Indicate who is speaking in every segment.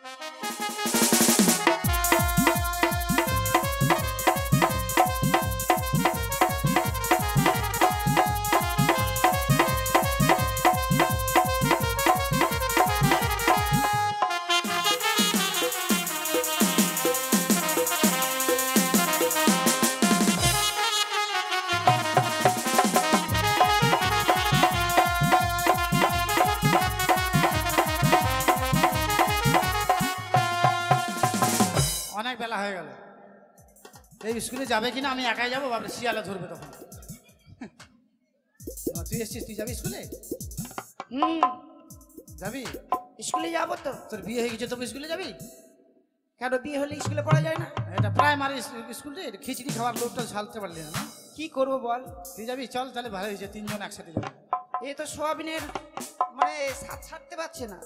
Speaker 1: স্কুলে যাবে কিনা আমি একাই যাবো বাবা শিয়ালে ধরবে তখন তুই এসছিস তুই যাবি স্কুলে যাবি
Speaker 2: স্কুলে যাবো তো
Speaker 1: তোর বিয়ে হয়ে গেছে তবে স্কুলে যাবি
Speaker 2: কেন বিয়ে হলে স্কুলে পড়া যায় না
Speaker 1: এটা প্রাইমারি স্কুল রে খিচড়ি খাওয়ার লোকটা ছাড়তে পারলি না
Speaker 2: কি করবো বল
Speaker 1: তুই যাবি চল তাহলে ভালো হয়েছে তিনজন একসাথে যাবো
Speaker 2: এই তো সোয়াবিনের মানে সাথ ছাড়তে পারছে না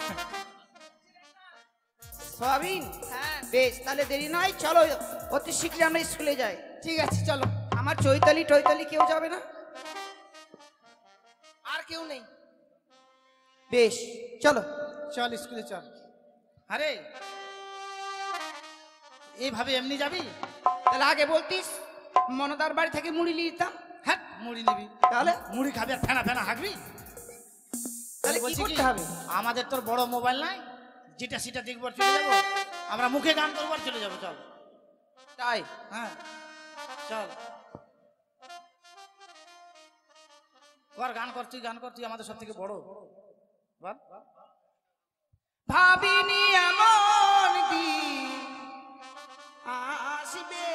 Speaker 2: সোয়াবিন হ্যাঁ বেশ তাহলে দেরি নয় চলো অতি শীঘ্রই আমরা স্কুলে যাই ঠিক আছে চলো আমার চৈতালি টৈতালি কেউ যাবে না আর কেউ নেই বেশ চলো
Speaker 1: চল স্কুলে চল আরে এইভাবে এমনি যাবি
Speaker 2: তাহলে আগে বলতিস মনদার বাড়ি থেকে মুড়ি নিতাম
Speaker 1: হ্যাঁ মুড়ি নিবি
Speaker 2: তাহলে
Speaker 1: মুড়ি খাবি আর ফেনা ফেনা হাঁকবি
Speaker 2: তাহলে কি করতে হবে
Speaker 1: আমাদের তোর বড় মোবাইল নাই যেটা সেটা দেখবার চলে যাবো আমরা মুখে গান করবার চলে যাবো চল
Speaker 2: তাই
Speaker 1: হ্যাঁ চল কর গান কর তুই আমাদের সব থেকে বড় বল
Speaker 2: ভাবিনি এমন দিন আসবে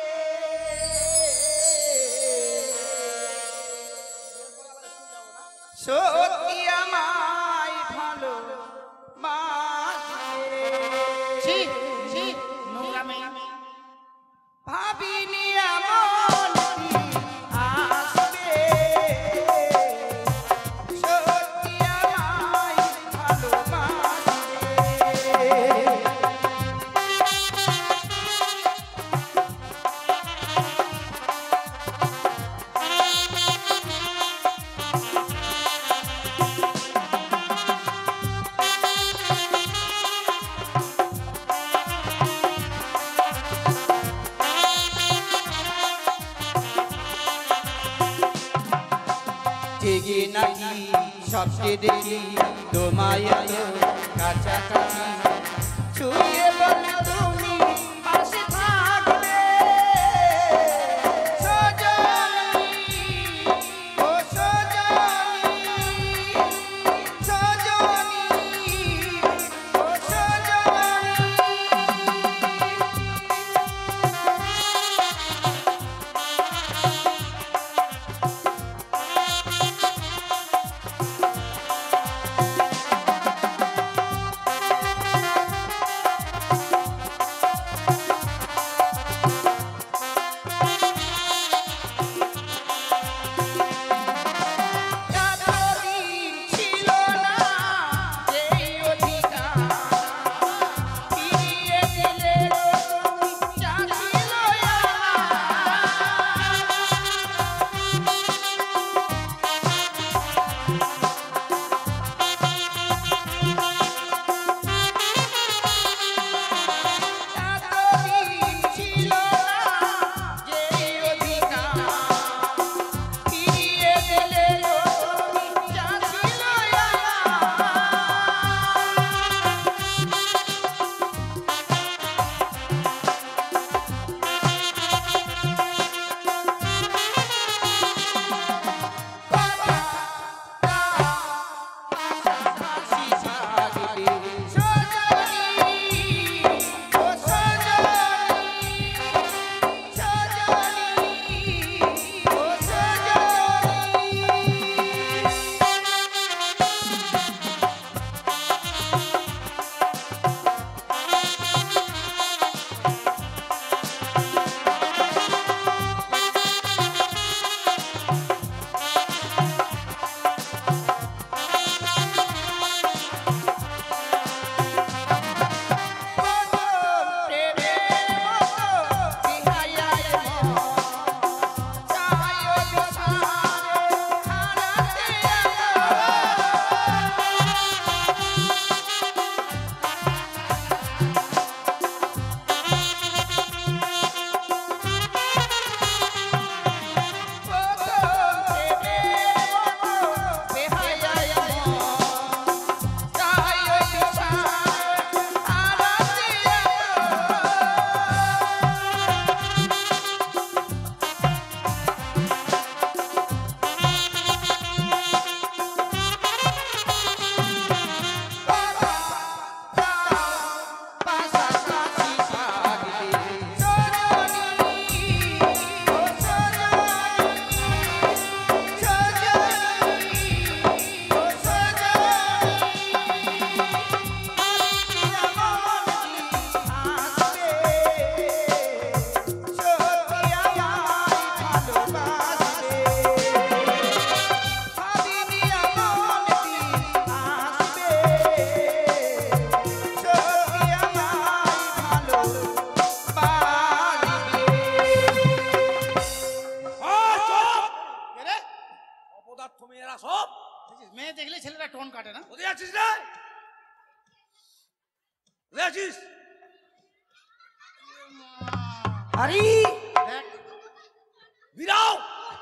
Speaker 2: সত্যি আমায় ভালো ভাবিনি এমন দিন আসবে সত্যি আমায় জেগে নাকি স্বপ্নে দেখি তোমায় কাছাকাছি ছুঁয়ে বলে তুমি পাশে থাকবে সজনী ও সজনী সজনী ও সজনী
Speaker 3: কোথায় আছিস?
Speaker 2: আরে
Speaker 1: দেখ
Speaker 3: বিরাও।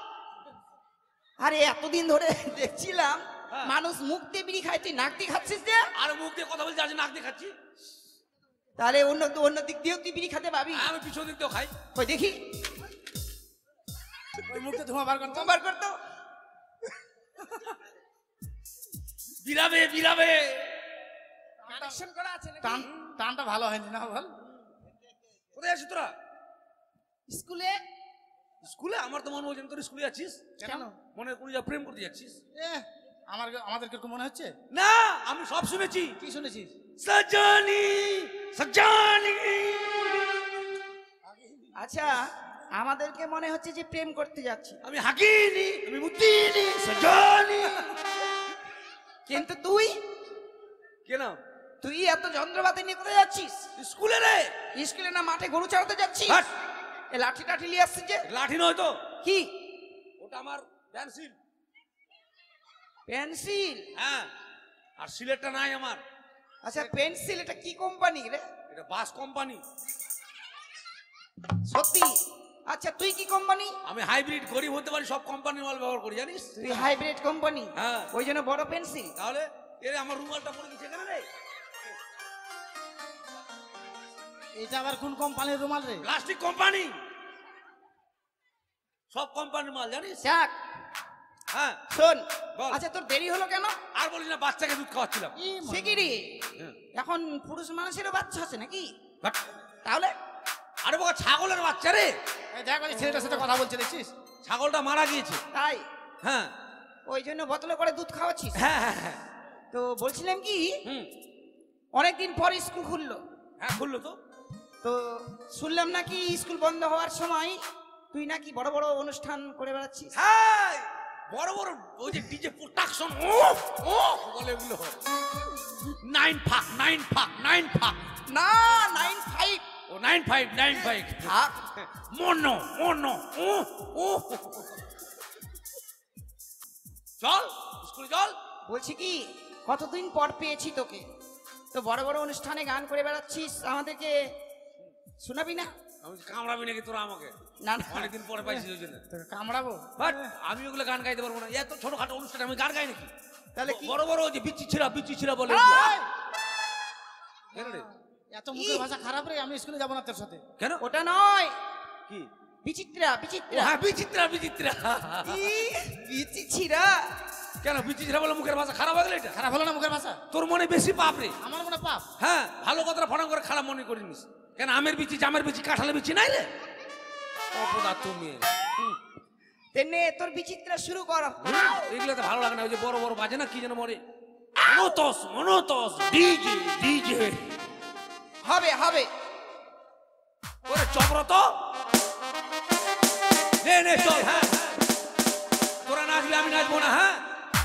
Speaker 2: আরে এতদিন ধরে দেখছিলাম
Speaker 3: হ্যাঁ।
Speaker 2: মানুষ মুখ দিয়ে বিড়ি খায়, তুই নাক দিয়ে খাচ্ছিস যে?
Speaker 3: আর মুখ দিয়ে কথা বলছি, আজ নাক দিয়ে খাচ্ছি।
Speaker 2: তাহলে অন্য দিক দিয়েও তুই বিড়ি খেতে পাবি।
Speaker 3: আমি পিছন দিক দিয়েও খাই।
Speaker 2: ওই দেখি
Speaker 1: ওই মুখে ধোঁয়া বার করতো।
Speaker 2: তোমার করতো।
Speaker 3: বিরাবে বিরাবে।
Speaker 2: কানেকশন করা আছে নাকি?
Speaker 1: টানটা ভালো হয়নি না বল।
Speaker 3: কোথায় আছিস তোরা?
Speaker 2: স্কুলে।
Speaker 3: স্কুলে? আমার তো মনে বলছেন তোর স্কুলে আছিস।
Speaker 1: কেন?
Speaker 3: মনে করে যা প্রেম করতে যাচ্ছিস।
Speaker 1: আমাদের কিরকম মনে হচ্ছে?
Speaker 3: না, আমি সব শুনেছি।
Speaker 1: কি শুনেছিস?
Speaker 3: সজানি সজানি।
Speaker 2: আচ্ছা, আমাদেরকে মনে হচ্ছে যে প্রেম করতে যাচ্ছি,
Speaker 3: আমি হাকিনি, আমি মুতিনি, সজানি।
Speaker 2: কিন্তু তুই
Speaker 3: কেন?
Speaker 2: তুই এত যন্ত্রপাতি নিয়ে কোথায় যাচ্ছিস?
Speaker 3: স্কুলে রে।
Speaker 2: স্কুলে না মাঠে গরু চড়াতে যাচ্ছিস?
Speaker 3: হাট।
Speaker 2: এ লাঠি টাঠি নিয়ে আসছিস যে?
Speaker 3: লাঠি নয় তো,
Speaker 2: কি?
Speaker 3: ওটা আমার পেন্সিল।
Speaker 2: পেন্সিল?
Speaker 3: হ্যাঁ, আর সিলেটটা নাই আমার।
Speaker 2: আচ্ছা, পেন্সিল এটা কি কোম্পানি রে?
Speaker 3: এটা বাস কোম্পানি।
Speaker 2: সত্যি? আচ্ছা, তুই কি কোম্পানি?
Speaker 3: আমি হাইব্রিড, গরিব হতে পারি, সব কোম্পানির মাল ব্যবহার করি, জানিস?
Speaker 2: তুই হাইব্রিড কোম্পানি?
Speaker 3: হ্যাঁ।
Speaker 2: ওই জন্য বড় পেন্সিল।
Speaker 3: তাহলে এর আমার রুমালটা পরে দিচ্ছে কেন রে?
Speaker 1: এটা আবার কোন কোম্পানির রুমাল রে?
Speaker 3: প্লাস্টিক কোম্পানি, সব কোম্পানির মাল, জানিস?
Speaker 2: যাক,
Speaker 3: হ্যাঁ,
Speaker 2: শোন।
Speaker 3: বল।
Speaker 2: আচ্ছা, তোর দেরি হলো কেন?
Speaker 3: আর বলিস না, বাচ্চাকে দুধ খাওয়াচ্ছিলাম।
Speaker 2: সে কি রে?
Speaker 3: হ্যাঁ।
Speaker 2: এখন পুরুষ মানুষেরও বাচ্চা আছে নাকি?
Speaker 3: বাট,
Speaker 2: তাহলে
Speaker 3: আরে বাবা, ছাগলের বাচ্চা রে।
Speaker 1: এই দেখ ওই ছেলেটার সাথে কথা বলছে দেখছিস?
Speaker 3: ছাগলটা মারা গিয়েছে।
Speaker 2: তাই
Speaker 3: হ্যাঁ
Speaker 2: ওই জন্য বোতলে করে দুধ খাওয়াচ্ছিস?
Speaker 3: হ্যাঁ হ্যাঁ হ্যাঁ।
Speaker 2: তো বলছিলাম কি,
Speaker 3: হুম,
Speaker 2: অনেকদিন পর স্কুল খুললো,
Speaker 3: হ্যাঁ খুললো তো।
Speaker 2: তো শুনলাম নাকি স্কুল বন্ধ হওয়ার সময় তুই নাকি বড় বড় অনুষ্ঠান করে বেড়াচ্ছিস?
Speaker 3: হ্যাঁ, বড় বড় ওই যে ডিজে প্রোডাকশন, ও ও বলে এগুলো 9 ফাক 9 ফাক 9 ফাক।
Speaker 2: না, 9-5
Speaker 3: ও 95
Speaker 2: থাক।
Speaker 3: মনো মনো ও ও। চল স্কুলে চল।
Speaker 2: বলছি কি, কতদিন পর পেয়েছি তোকে, তো বড় বড় অনুষ্ঠানে গান করে বেড়াচ্ছিস, আমাদেরকে শোনাবি না?
Speaker 3: আমি কামড়াবি নাকি তোরা আমাকে?
Speaker 2: না না,
Speaker 3: অনেকদিন পরে পাইছিস ওই জন্য।
Speaker 1: তোকে কামড়াবো?
Speaker 3: বাট আমি ওগুলো গান গাইতে পারবো না, এত ছোটখাটো অনুষ্ঠানে আমি গান গাই নাকি?
Speaker 2: তাহলে কি?
Speaker 3: বড় বড় যে বিচ্ছি ছিড়া বলে
Speaker 1: এই!
Speaker 3: কেন রে?
Speaker 1: এত মুখের ভাষা খারাপ রে, আমি স্কুলে যাবো না তোর সাথে।
Speaker 3: কেন?
Speaker 2: ওটা নয়,
Speaker 3: কি?
Speaker 2: বিচিত্রা
Speaker 3: ও
Speaker 2: বিচিত্রা।
Speaker 3: হ্যাঁ, বিচিত্রা।
Speaker 2: বিচিত্রা
Speaker 3: কেন বিচিত্রা বলে মুখের ভাষা খারাপ হয়ে গেল? এটা
Speaker 1: খারাপ হলো না মুখের ভাষা?
Speaker 3: তোর মনে বেশি পাপ রে।
Speaker 1: আমার মনে পাপ?
Speaker 3: হ্যাঁ, ভালো কথাটা ফটাম করে খারাপ মনে করিনিস কেন? আমের বিচি, জামের বিচি, কাঁঠালের বিচি নাই রে? অপদার্থ মেয়ে।
Speaker 2: তেনে তোর বিচিত্রা শুরু কর।
Speaker 3: এগুলো তো ভালো লাগে না, ওই যে বড় বড় বাজে না কি যেন মরে, মনোতস ডিজে ডিজে।
Speaker 2: হবে হবে।
Speaker 3: ওরে চক্রত নে চল। হ্যাঁ, তোরা নাচবি, আমি নাচবো না। হ্যাঁ,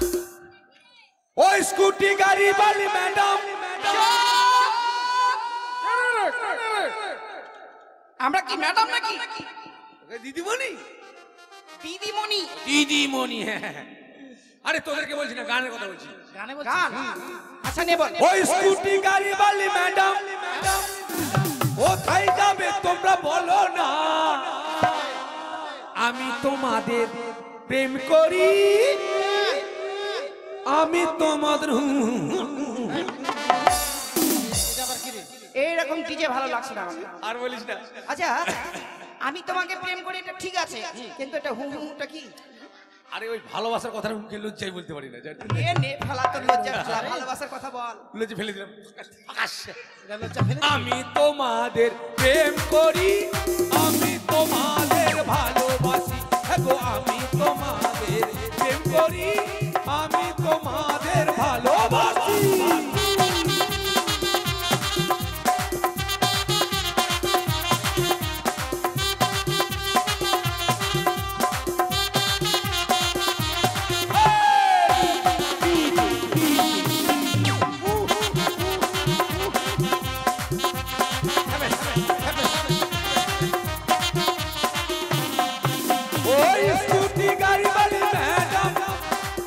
Speaker 3: ওই স্কুটি গাড়ি বালি ম্যাডাম।
Speaker 2: আমরা কি ম্যাডাম নাকি?
Speaker 3: দিদিমণি
Speaker 2: দিদিমণি?
Speaker 3: দিদিমণি, হ্যাঁ। আরে তোদেরকে বলছি না, গানের কথা বলছি।
Speaker 1: গানে
Speaker 2: গান?
Speaker 1: বলছিস?
Speaker 2: আচ্ছা নে বল।
Speaker 3: ওই স্কুটি গাড়ি বালি ম্যাডাম, কোথায় যাবে তোমরা বলো না, আমি তোমাদের প্রেম করি, আমি তোমাদের।
Speaker 1: এটা আবার কি রে?
Speaker 2: এইরকম ডিজে ভালো লাগছে না আমাকে।
Speaker 3: আর বলিস না।
Speaker 2: আচ্ছা, আমি তোমাকে প্রেম করি, এটা ঠিক আছে, কিন্তু এটা হু হুটা কি?
Speaker 3: আরে ওই ভালোবাসার কথা মুখে লজ্জায় বলতে পারি না,
Speaker 2: এ নে ফেলা, তোর লজ্জা ফেলা, ভালোবাসার কথা বল।
Speaker 3: লজ্জা ফেলে দিলাম।
Speaker 1: এটা লজ্জা ফেলে?
Speaker 3: আমি তোমাদের প্রেম করি, আমি তোমাদের ভালোবাসি, গো আমি তোমাদের প্রেম করি, আমি তোমাদের ভালোবাসি। ওই স্কুটি গাড়ি বালি ম্যাডাম,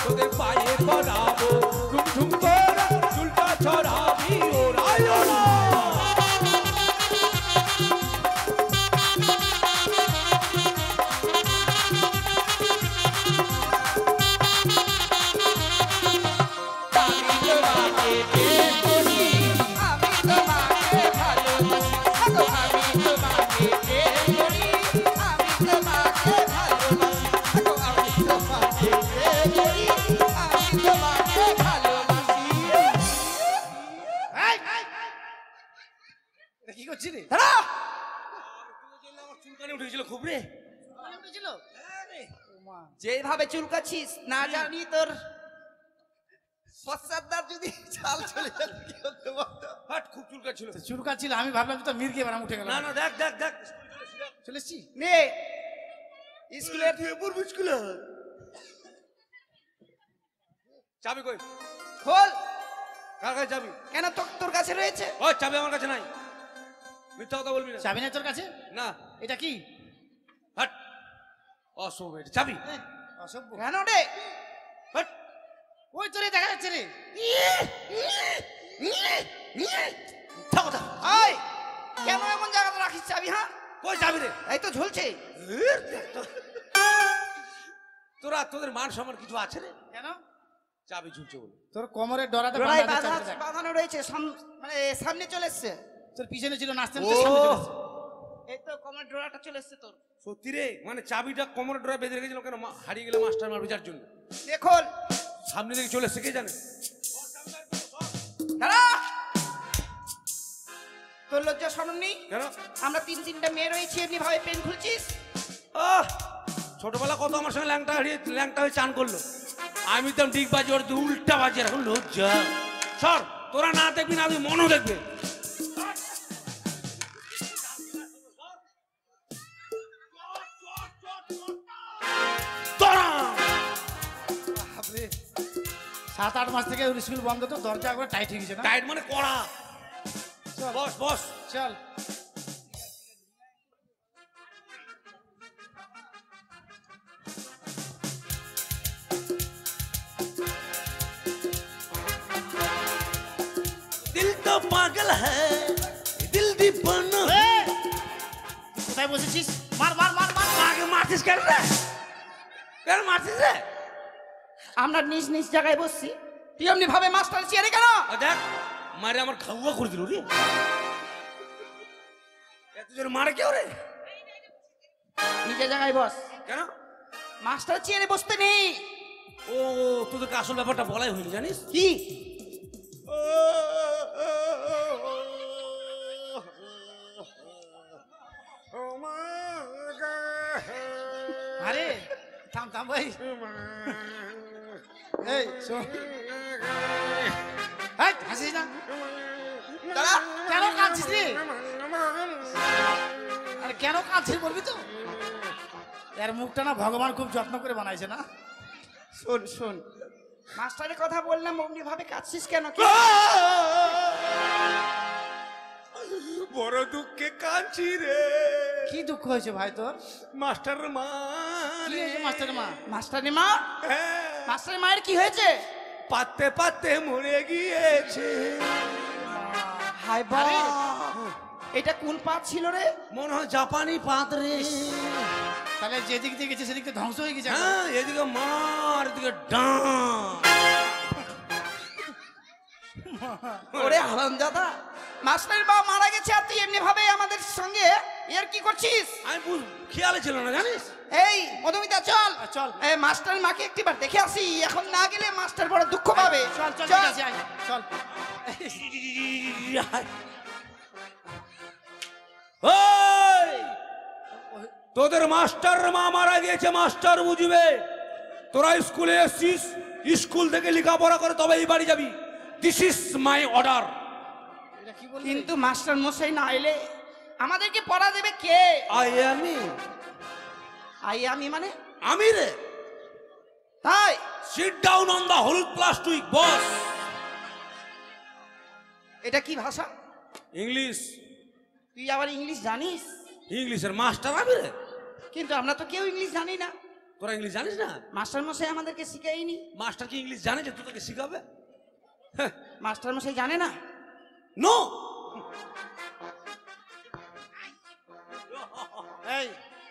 Speaker 3: তোদের পায়ে পড়াবো ঝুম ঝুম করে চুলটা ছড়াবি ওরাই ওরা
Speaker 1: এই, এই, এটা কি করছিস রে?
Speaker 2: দাঁড়া!
Speaker 3: আমার চুলকানি উঠেছিল খুব রে
Speaker 1: কি উঠেছিল?
Speaker 2: যেভাবে চুলকাচ্ছিস না জানি তোর পশ্চাৎদার যদি চাল চলে যেত কি হতে বলতো?
Speaker 3: হাট খুব চুলকাচ্ছিল
Speaker 1: চুরকাচ্ছিল, আমি ভাবলাম তো মির্গে এবার উঠে গেল।
Speaker 3: না না দেখ দেখ দেখ
Speaker 1: চলে এসছি।
Speaker 2: নে স্কুলের
Speaker 3: চাবি কই
Speaker 2: খোল।
Speaker 3: কার কাছে চাবি
Speaker 2: কেন তোর কাছে রয়েছে?
Speaker 3: ওই চাবি আমার কাছে নাই মিথ্যা কথা বলবি না
Speaker 1: চাবি নাই তোর কাছে?
Speaker 3: না
Speaker 1: এটা কি?
Speaker 3: হাট অসুখ এটা চাবি
Speaker 1: অসভ্য।
Speaker 2: কেন রে?
Speaker 3: হাট
Speaker 1: ওই তোরে দেখা যাচ্ছে রে।
Speaker 3: মিথ্যা কথা
Speaker 2: আয় কেন এমন জায়গাতে রাখিস চাবি? হ্যাঁ
Speaker 3: কই চাবি রে
Speaker 2: এই তো ঝুলছে।
Speaker 3: তোরা তোদের মান সম্মান কিছু আছে রে
Speaker 1: কেন?
Speaker 3: চাবি ঝুলছে বলে
Speaker 1: তোর কোমরের ডরাতে
Speaker 2: জোড়ায়
Speaker 1: বাঁধা আছে চাবিটা দেখ।
Speaker 2: বাঁধানো রয়েছে মানে সামনে চলে এসছে।
Speaker 1: তোর পিছনে ছিল নাচতে
Speaker 3: ও
Speaker 1: নাচতে সামনে চলে এসেছে।
Speaker 2: এই তো কোমরের ডোরাটা চলে এসছে তোর।
Speaker 3: সত্যি রে মানে চাবিটা কোমরে ডোরা বেঁধে রেখেছিল কেন হারিয়ে গেলে মাস্টার মার বিচার জন্য
Speaker 2: দেখুন
Speaker 3: সামনে দিকে চলে এসে কে জানে
Speaker 2: দাঁড়া! তোর লজ্জা শরম নেই?
Speaker 3: কেন
Speaker 2: আমরা তিনটা মেয়ে রয়েছি এমনি ভাবে পেন খুলছিস?
Speaker 3: আহ ছোটবেলা কত আমার সঙ্গে ল্যাংটা হয়ে চান করলো আমি তো ঠিক বাজি ওর তো উল্টা বাজি এখন লজ্জা সর তোরা না দেখবি না আমি মনও দেখবে
Speaker 1: বাপরে, 7-8 মাস থেকে ওর স্কুল বন্ধ, তো দরজা একবার টাইট হয়ে গেছে না?
Speaker 3: টাইট মানে কড়া
Speaker 1: চল
Speaker 3: বস বস
Speaker 1: চল।
Speaker 3: দিল তো পাগল হ্যায় দিল দিবানা
Speaker 1: এই, কোথায় বসেছিস? মার মার মার মার।
Speaker 3: আগে মারছিস কেন রে কেন মারছিস রে
Speaker 2: আমরা নিজ নিজ জায়গায় বসছি, তুই এমনি ভাবে মাস্টার চেয়ারে কেন?
Speaker 3: ও দেখ মারে আমার খাওয়া করে দিল রে এত জোরে মারে কেউ রে
Speaker 2: নিজের জায়গায় বস।
Speaker 3: কেন
Speaker 2: মাস্টার চেয়ারে বসতে নেই।
Speaker 3: ও তোদেরকে আসল ব্যাপারটা বলাই হয়নি জানিস
Speaker 2: কি?
Speaker 1: আরে থাম থাম ভাই। এই শোন, এই হাসিস না।
Speaker 2: দাঁড়া!
Speaker 1: কেন কাঁদছিস রে? আরে কেন কাঁদছিস বলবি তো? এর মুখটা না ভগবান খুব যত্ন করে বানাইছে না?
Speaker 2: শোন শোন, মাস্টারের কথা বললাম অমনি ভাবে কাঁদছিস কেন? কি?
Speaker 3: বড় দুঃখে কাঁদছি রে
Speaker 1: কি দুঃখ হয়েছে ভাই তোর?
Speaker 3: মাস্টার মা
Speaker 1: কি হয়েছে মাস্টারের মা?
Speaker 2: মাস্টারের মা? মাস্টারের মায়ের কি হয়েছে?
Speaker 3: পাতে পাতে মরে গিয়েছে
Speaker 2: হায় বা, এটা কোন পাত ছিল রে?
Speaker 3: মনে হয় জাপানি পাত রে
Speaker 1: তাহলে যেদিক দিয়ে গেছে সেদিক দিয়ে ধ্বংস হয়ে গেছে এখন।
Speaker 3: হ্যাঁ এদিকে মার এদিকে ডান
Speaker 2: ওরে হারামজাদা, মাস্টারের মা মারা গেছে আর তুই এমনি ভাবে আমাদের সঙ্গে এর কি করছিস?
Speaker 3: আমি খেয়ালে ছিল না জানিস
Speaker 2: এই মধুমিতা চল
Speaker 1: চল।
Speaker 2: এই মাস্টার মাকে একটিবার দেখে আসি, এখন না গেলে মাস্টার বড় দুঃখ পাবে।
Speaker 1: চল চল
Speaker 2: চল।
Speaker 1: ঠিক আছে, আয়, চল।
Speaker 3: ওই! তোদের মাস্টার মা মারা গিয়েছে মাস্টার বুঝবে তোরা স্কুলে এসছিস স্কুল থেকে লেখাপড়া করে তবে এই বাড়ি যাবি দিস ইজ মাই অর্ডার
Speaker 1: এটা কি বললি?
Speaker 2: কিন্তু মাস্টার মশাই না এলে আমাদেরকে পড়া দেবে কে? আমি মানে
Speaker 3: আমি রে
Speaker 2: তাই
Speaker 3: sit down on the whole plastic boss
Speaker 2: এটা কি ভাষা?
Speaker 3: ইংলিশ
Speaker 2: তুই আবার ইংলিশ জানিস?
Speaker 3: ইংলিশের মাস্টার আমি রে
Speaker 2: কিন্তু আমরা তো কেউ ইংলিশ জানি না।
Speaker 3: তোরা ইংলিশ জানিস না?
Speaker 2: মাস্টার মশাই আমাদেরকে শিখায়নি।
Speaker 3: মাস্টার কি ইংলিশ জানে যে তুই তোকে শিখাবে? হ্যাঁ,
Speaker 2: মাস্টার মশাই জানে না।
Speaker 3: নো।
Speaker 1: এই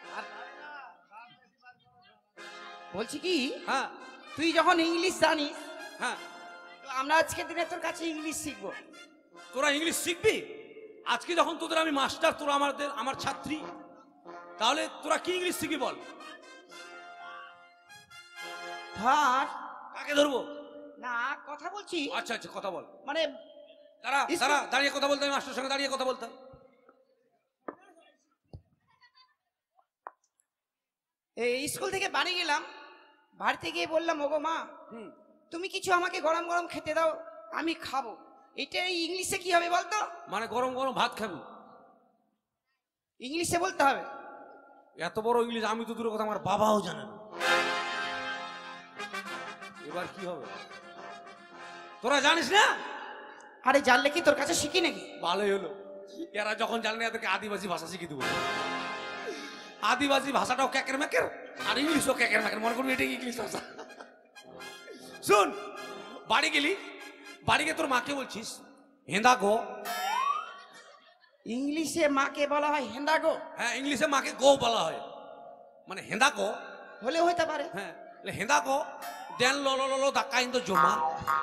Speaker 2: বলছি কি,
Speaker 3: হ্যাঁ
Speaker 2: তুই যখন ইংলিশ জানিস,
Speaker 3: হ্যাঁ,
Speaker 2: তো আমরা আজকে দিনে তোর কাছে ইংলিশ শিখবো।
Speaker 3: তোরা ইংলিশ শিখবি? আজকে যখন তোদের আমি মাস্টার, তোরা আমার ছাত্রী, তাহলে তোরা কি ইংলিশ শিখবি বল?
Speaker 2: ধর
Speaker 3: কাকে ধরবো?
Speaker 2: না, কথা বলছি,
Speaker 3: আচ্ছা আচ্ছা, কথা বল।
Speaker 2: মানে
Speaker 3: দাঁড়া দাঁড়া, দাঁড়িয়ে কথা বলতে, মাস্টার সঙ্গে দাঁড়িয়ে কথা বলতাম।
Speaker 2: এই স্কুল থেকে বাড়ি গেলাম, বাড়িতে গিয়ে বললাম, ওগো মা, তুমি কিছু আমাকে গরম গরম খেতে দাও, আমি খাবো। এটা ইংলিশে কি হবে বলতো?
Speaker 3: মানে গরম গরম ভাত খাবি?
Speaker 2: ইংলিশে বলতে হবে।
Speaker 3: এত বড় ইংলিশ আমি তো দূরের কথা আমার বাবাও জানে না। এবার কি হবে? তোরা জানিস না?
Speaker 2: আরে জানলে কি তোর কাছে শিখি নাকি?
Speaker 3: ভালোই হলো, এরা যখন জানে এদেরকে আদিবাসী ভাষা শিখিয়ে দেবো। আদিবাসী ভাষাটাও ক্যাকের ম্যাকের, আর ইংলিশও ক্যাকের ম্যাকের, মনে করবি এটাই ইংলিশ ভাষা। শুন, বাড়ি গেলি, বাড়ি গিয়ে তোর মাকে বলছিস হেন্দা গো।
Speaker 2: ইংলিশে মাকে বলা হয় হেন্দা গো?
Speaker 3: হ্যাঁ, ইংলিশে মাকে গো বলা হয়, মানে হেন্দা গো
Speaker 2: হলে হইতে পারে।
Speaker 3: হ্যাঁ, হেন্দা গো দেন লো লো লো ধাক্কা ইন তো জমা।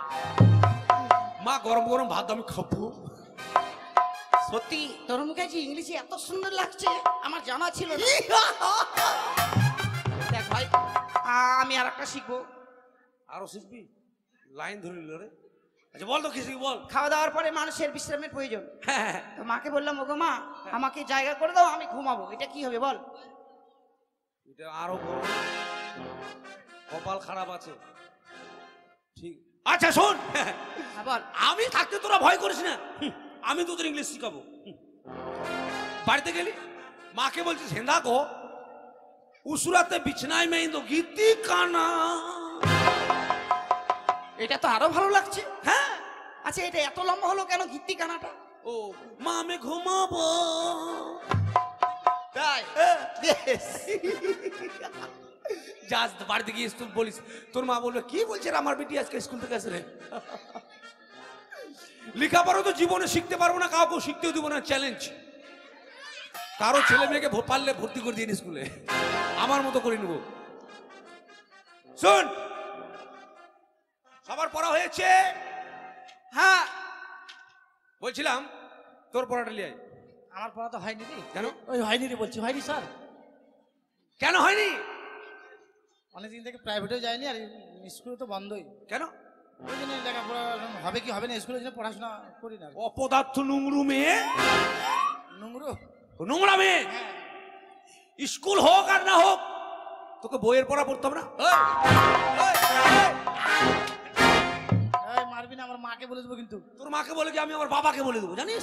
Speaker 3: মা গরম গরম ভাত আমি খাবো।
Speaker 2: সত্যি তোর মুখে যে ইংলিশে এত সুন্দর লাগছে আমার জানা ছিল না। দেখ ভাই, আমি আর একটা শিখবো।
Speaker 3: আরো শিখবি? লাইন ধরে নিল রে। আচ্ছা বল তো কি শিখবি বল।
Speaker 2: খাওয়া দাওয়ার পরে মানুষের বিশ্রামের প্রয়োজন।
Speaker 3: হ্যাঁ,
Speaker 2: তো মাকে বললাম, ওগো মা, আমাকে জায়গা করে দাও, আমি ঘুমাবো। এটা কি হবে বল?
Speaker 3: এটা আরো বড়, কপাল খারাপ আছে। ঠিক, আচ্ছা শোন,
Speaker 2: বল।
Speaker 3: আমি থাকতে তোরা ভয় করিস না, আমি তোদের ইংলিশ শিখাবো। বাড়িতে গেলি, মাকে বলছিস হেন্দা গো উসুরাতে বিছনায় মেয়ে তো গীতি কানা।
Speaker 2: এটা তো আরো ভালো লাগছে।
Speaker 3: হ্যাঁ,
Speaker 2: আচ্ছা, এটা এত লম্বা হলো কেন গীতি কানাটা?
Speaker 3: ও মা আমি ঘুমাবো।
Speaker 2: তাই?
Speaker 3: যাস বাড়িতে গিয়ে তুই বলিস, তোর মা বলবে কি বলছে রে আমার বেটি আজকে স্কুল থেকে আসে রে। লেখাপড়া তো জীবনে শিখতে পারবো না, কাউকে শিখতেও দিব না, চ্যালেঞ্জ। কারো ছেলে মেয়েকে পারলে ভর্তি করে দিন স্কুলে, আমার মতো করে নেব। শোন, সবার পড়া হয়েছে?
Speaker 2: হ্যাঁ,
Speaker 3: বলছিলাম তোর পড়াটা লিয়ে আয়।
Speaker 1: আমার পড়া তো হয়নি রে।
Speaker 3: কেন?
Speaker 1: ওই হয়নি রে বলছি, হয়নি স্যার।
Speaker 3: কেন হয়নি?
Speaker 1: অনেকদিন থেকে প্রাইভেটেও যায়নি, আর স্কুলে তো বন্ধই।
Speaker 3: কেন?
Speaker 1: ওই জন্য লেখাপড়া হবে কি হবে না, স্কুলের জন্য পড়াশোনা করি না।
Speaker 3: অপদার্থ নোংরু মেয়ে,
Speaker 1: নোংরো
Speaker 3: নোংরা মেয়ে। স্কুল হোক আর না হোক, তোকে বইয়ের পড়া পড়তে হবে না।
Speaker 1: এই মারবি না, আমার মাকে বলে দেবো কিন্তু।
Speaker 3: তোর মাকে বলে কি আমি আমার বাবাকে বলে দেবো জানিস?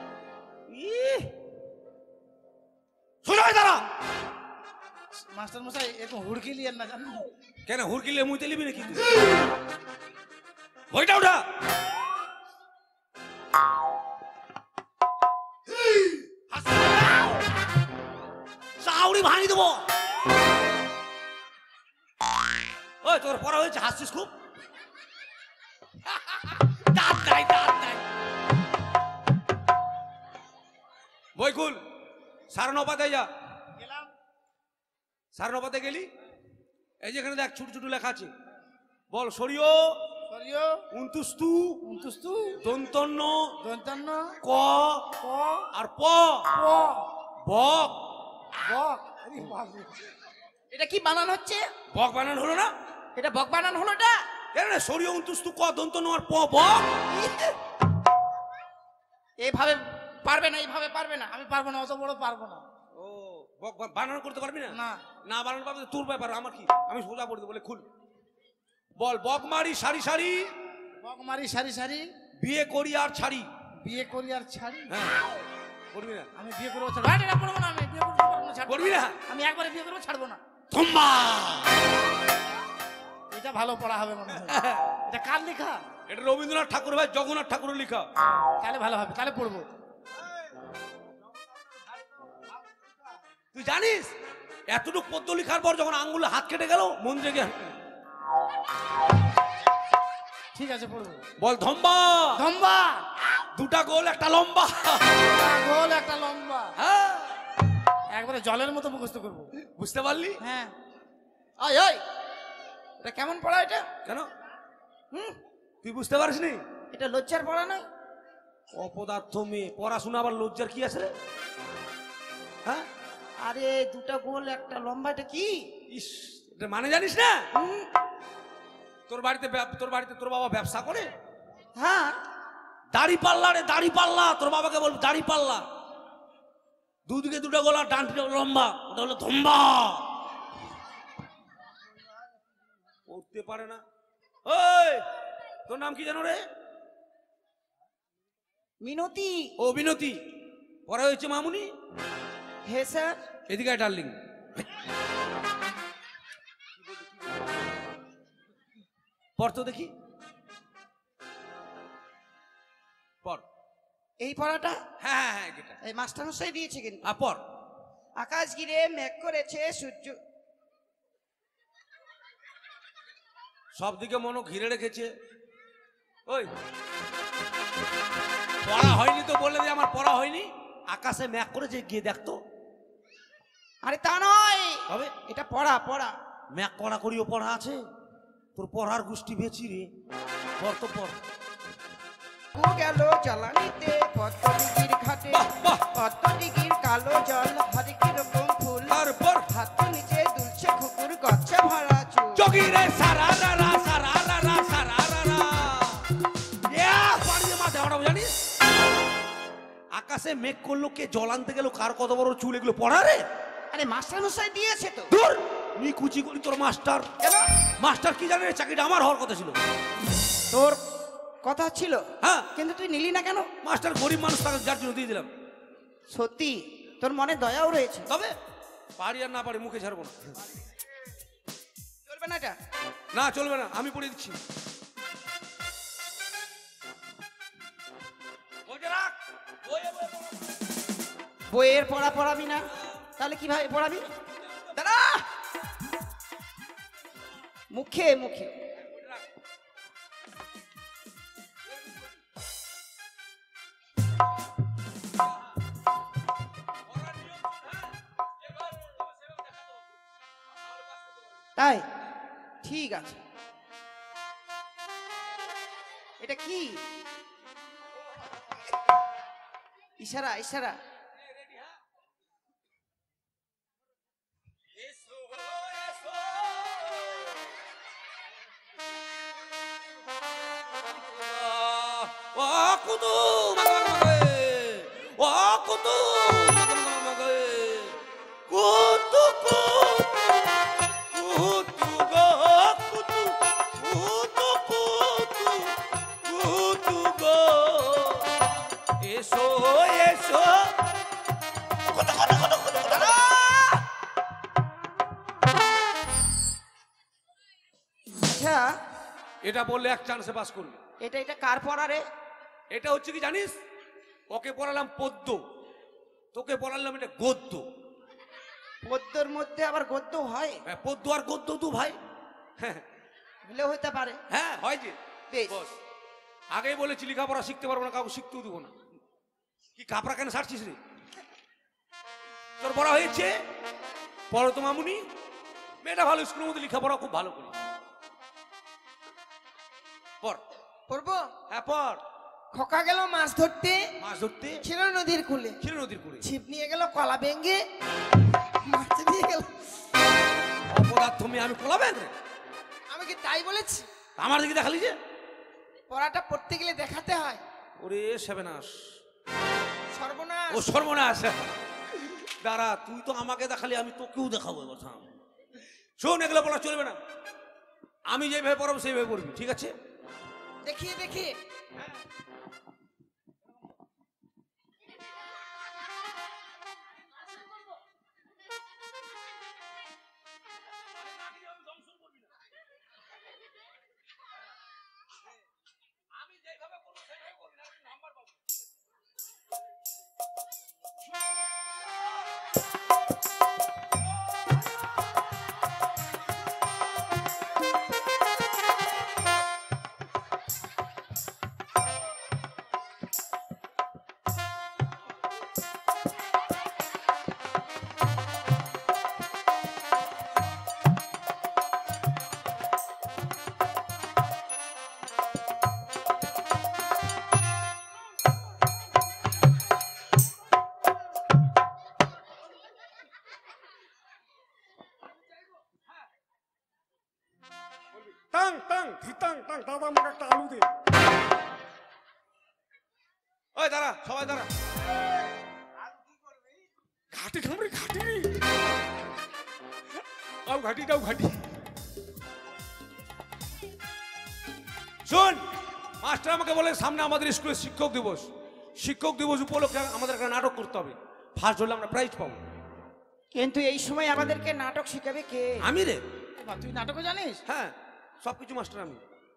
Speaker 3: সোজা হয়ে দাঁড়া।
Speaker 1: মাস্টার মশাই এরকম হুড়কি লিয়েন না, জানো?
Speaker 3: কেন হুড়কিলে মুইতে লিবি নাকি? বইটা ওঠা। চাউড়ি ভাঙি দেবো। ওই তোর পড়া হয়েছে, হাসছিস খুব। দাঁত নাই, দাঁত নাই। বই খুল, 9:30 পাতায় যা।
Speaker 1: গেলাম।
Speaker 3: 9:30 পাতায় গেলি, এই যেখানে দেখ ছোট ছোট লেখা আছে, বল সরিও
Speaker 1: সরিও
Speaker 3: উন্তুস্তু
Speaker 1: উনতুস্তু
Speaker 3: দন্তন্য
Speaker 1: দন্তান্ন
Speaker 3: ক
Speaker 1: ক
Speaker 3: আর প
Speaker 1: প
Speaker 3: বক।
Speaker 1: বক। আরে বাবু,
Speaker 2: এটা কি বানান হচ্ছে?
Speaker 3: বক বানান হলো না?
Speaker 2: এটা বক বানান হলো এটা?
Speaker 3: কেন না, সরিও উন্তুস্তু ক দন্তন্য আর প বক।
Speaker 2: এইভাবে পারবে না, এইভাবে পারবে না।
Speaker 1: আমি পারবো না, অত বড় পারবো না।
Speaker 3: ও বক বানান করতে পারবি না?
Speaker 1: না।
Speaker 3: না বানান পারবি তোর ব্যাপার, আমার কি? আমি সোজা পড়তে বলে খুল। বল বক মারি সারি সারি,
Speaker 1: বক মারি সারি সারি,
Speaker 3: বিয়ে করি আর ছাড়ি।
Speaker 1: বিয়ে করি আর ছাড়ি।
Speaker 3: হ্যাঁ, করবি না?
Speaker 1: আমি বিয়ে করবো ছাড়বো। এটা পড়বো না, আমি বিয়ে করবো না, ছাড়বো
Speaker 3: করবি না?
Speaker 1: আমি একবারে বিয়ে করবো, ছাড়বো না।
Speaker 3: থম্বা।
Speaker 1: এটা ভালো পড়া হবে মনে হয়। এটা কার লেখা?
Speaker 3: এটা রবীন্দ্রনাথ ঠাকুর ভাই জগন্নাথ ঠাকুরের লেখা।
Speaker 1: তাহলে ভালো হবে, তাহলে পড়বো।
Speaker 3: তুই জানিস এতটুকু পদ্য লিখার পর যখন আঙ্গুলে হাত কেটে গেল মন জেগে
Speaker 1: ঠিক আছে পড়বো।
Speaker 3: বল ধম্বা।
Speaker 1: ধম্বা।
Speaker 3: দুটা গোল একটা লম্বা।
Speaker 1: একটা গোল একটা লম্বা।
Speaker 3: হ্যাঁ
Speaker 1: একবারে জলের মতো মুখস্থ করবো।
Speaker 3: বুঝতে পারলি?
Speaker 1: হ্যাঁ।
Speaker 2: আয় আয়, এটা কেমন পড়া এটা?
Speaker 3: কেন
Speaker 2: হুম,
Speaker 3: তুই বুঝতে পারিসনি?
Speaker 2: এটা লজ্জার পড়া নয়?
Speaker 3: অপদার্থ মেয়ে, পড়াশোনা আবার লজ্জার কি আছে রে? হ্যাঁ
Speaker 2: আরে দুটা গোল একটা লম্বা, এটা কি?
Speaker 3: ইস, এটা মানে জানিস না?
Speaker 2: হুম,
Speaker 3: তোর বাড়িতে তোর বাবা ব্যবসা করে?
Speaker 2: হ্যাঁ।
Speaker 3: দাড়ি পাল্লা রে, দাড়ি পাল্লা। তোর বাবাকে বলবো দাড়ি পাল্লা। দুদিকে দুটো গোলা, ডানটা লম্বা, ওটা হলো ধম্বা। পড়তে পারে না। ওই তোর নাম কি জানো রে?
Speaker 2: মিনতি।
Speaker 3: ও বিনতি। পরে হয়েছে মামুনি।
Speaker 2: হে স্যার।
Speaker 3: এদিকে ডার্লিং। পড় তো দেখি, পড়।
Speaker 2: এই পড়াটা?
Speaker 3: হ্যাঁ হ্যাঁ হ্যাঁ, এটা
Speaker 2: এই মাস্টারমশাই দিয়েছে কিন্তু।
Speaker 3: পড়।
Speaker 2: আকাশ ঘিরে মেঘ করেছে সূর্য।
Speaker 3: সব দিকে মনো ঘিরে রেখেছে। ওই পড়া হয়নি তো বলে দে আমার পড়া হয়নি। আকাশে মেঘ করেছে, গিয়ে দেখতো।
Speaker 2: আরে তা নয়,
Speaker 3: তবে
Speaker 2: এটা পড়া পড়া।
Speaker 3: মেঘ করা করিও পড়া আছে? তোর পড়ার গোষ্ঠী বেচি রে। পড় তো পড়।
Speaker 2: ও গেল জ্বালানিতে পদ্মদিঘির ঘাটে,
Speaker 3: বাহ, বাহ।
Speaker 2: পদ্মদিঘির কালো জল হরে কিরকম ফুল,
Speaker 3: তারপর
Speaker 2: হাত নিচে দুলছে খুকুর গচ্ছে ভরা চুল।
Speaker 3: যোগী রে সারারারা সারারারা সারারারা। পাড়িয়ে মাঠে ওঠাবো জানিস? আকাশে মেঘ করলো, কে জল আনতে গেল, কার কত বড় চুল, এগুলো পড়া রে?
Speaker 2: আরে মাস্টারমশাই দিয়েছে তো।
Speaker 3: দূর নিকুচি করি তোর মাস্টার।
Speaker 2: কেন?
Speaker 3: মাস্টার কি জানে? চাকরিটা আমার হওয়ার কথা ছিল।
Speaker 2: তোর কথা ছিল,
Speaker 3: হ্যাঁ,
Speaker 2: কিন্তু তুই নিলি না কেন?
Speaker 3: মাস্টার গরিব মানুষ, তাকে যার জন্য দিয়ে দিলাম।
Speaker 2: সত্যি তোর মনে দয়াও রয়েছে।
Speaker 3: তবে পারি আর না পারি মুখে ছাড়বো না।
Speaker 2: চলবে না এটা?
Speaker 3: না চলবে না, আমি পড়িয়ে দিচ্ছি। বইটা রাখ, বইয়ে বইয়ে পড়ো।
Speaker 2: বইয়ের পড়া পড়াবি না, তাহলে কিভাবে পড়াবি? দাঁড়া, মুখে মুখে। তাই ঠিক আছে। এটা কি? ইশারা ইশারা। আচ্ছা,
Speaker 3: এটা বললে এক চান্সে পাস করবে।
Speaker 2: এটা এটা কার পড়া রে?
Speaker 3: এটা হচ্ছে কি জানিস? ওকে পড়ালাম পদ্য, তোকে পড়ালাম এটা গদ্য।
Speaker 2: পদ্যর মধ্যে আবার গদ্য হয়?
Speaker 3: হ্যাঁ, পদ্য আর গদ্য তো ভাই। হ্যাঁ
Speaker 2: হলেও হতে পারে।
Speaker 3: হ্যাঁ, হয় যে।
Speaker 2: বেশ।
Speaker 3: বস, আগেই বলেছি লেখাপড়া শিখতে পারবো না, কাউকে শিখতেও দেবো না। কি কাপড়া কেন সারছিস রে? তোর পড়া হয়েছে, পড়ো তো মামুনি। মেয়েটা ভালো, স্কুলের মধ্যে লেখাপড়া খুব ভালো করি। পড়।
Speaker 2: পড়বো?
Speaker 3: হ্যাঁ পড়।
Speaker 2: খোকা গেল মাছ ধরতে,
Speaker 3: মাছ ধরতে
Speaker 2: ছিল নদীর কূলে,
Speaker 3: ছিল নদীর কুড়ে।
Speaker 2: ছিপ নিয়ে গেল কলা ভেঙ্গে, মাছ নিয়ে গেল।
Speaker 3: অপদার্থ মেয়ে, আমি কোলাবেন রে?
Speaker 2: আমি কি তাই বলেছি?
Speaker 3: আমার দিকে দেখালি যে।
Speaker 2: পড়াটা পড়তে গেলে দেখাতে হয়।
Speaker 3: ওরে সেবেনাশ,
Speaker 2: সর্বনাশ।
Speaker 3: ও সর্বনাশ। দাঁড়া, তুই তো আমাকে দেখালি, আমি তোকেও দেখাবো এবার। শোন, এগুলো বলা চলবে না। আমি যেভাবে পড়াবো সেইভাবে পড়বি, ঠিক আছে?
Speaker 2: দেখিয়ে দেখিয়ে।
Speaker 3: দাঁড়া, সবাই দাঁড়া। ঘাটি খামড়ি ঘাটি, ঘাটিটাও ঘাটি। শোন, মাস্টার আমাকে বলে সামনে আমাদের স্কুলের শিক্ষক দিবস, শিক্ষক দিবস উপলক্ষে আমাদের একটা নাটক করতে হবে, ফার্স্ট হলে আমরা প্রাইজ পাবো।
Speaker 2: কিন্তু এই সময় আমাদেরকে নাটক শিখাবে কে?
Speaker 3: আমি রে।
Speaker 1: তুই নাটকও জানিস?
Speaker 3: হ্যাঁ, সবকিছু মাস্টার আমি।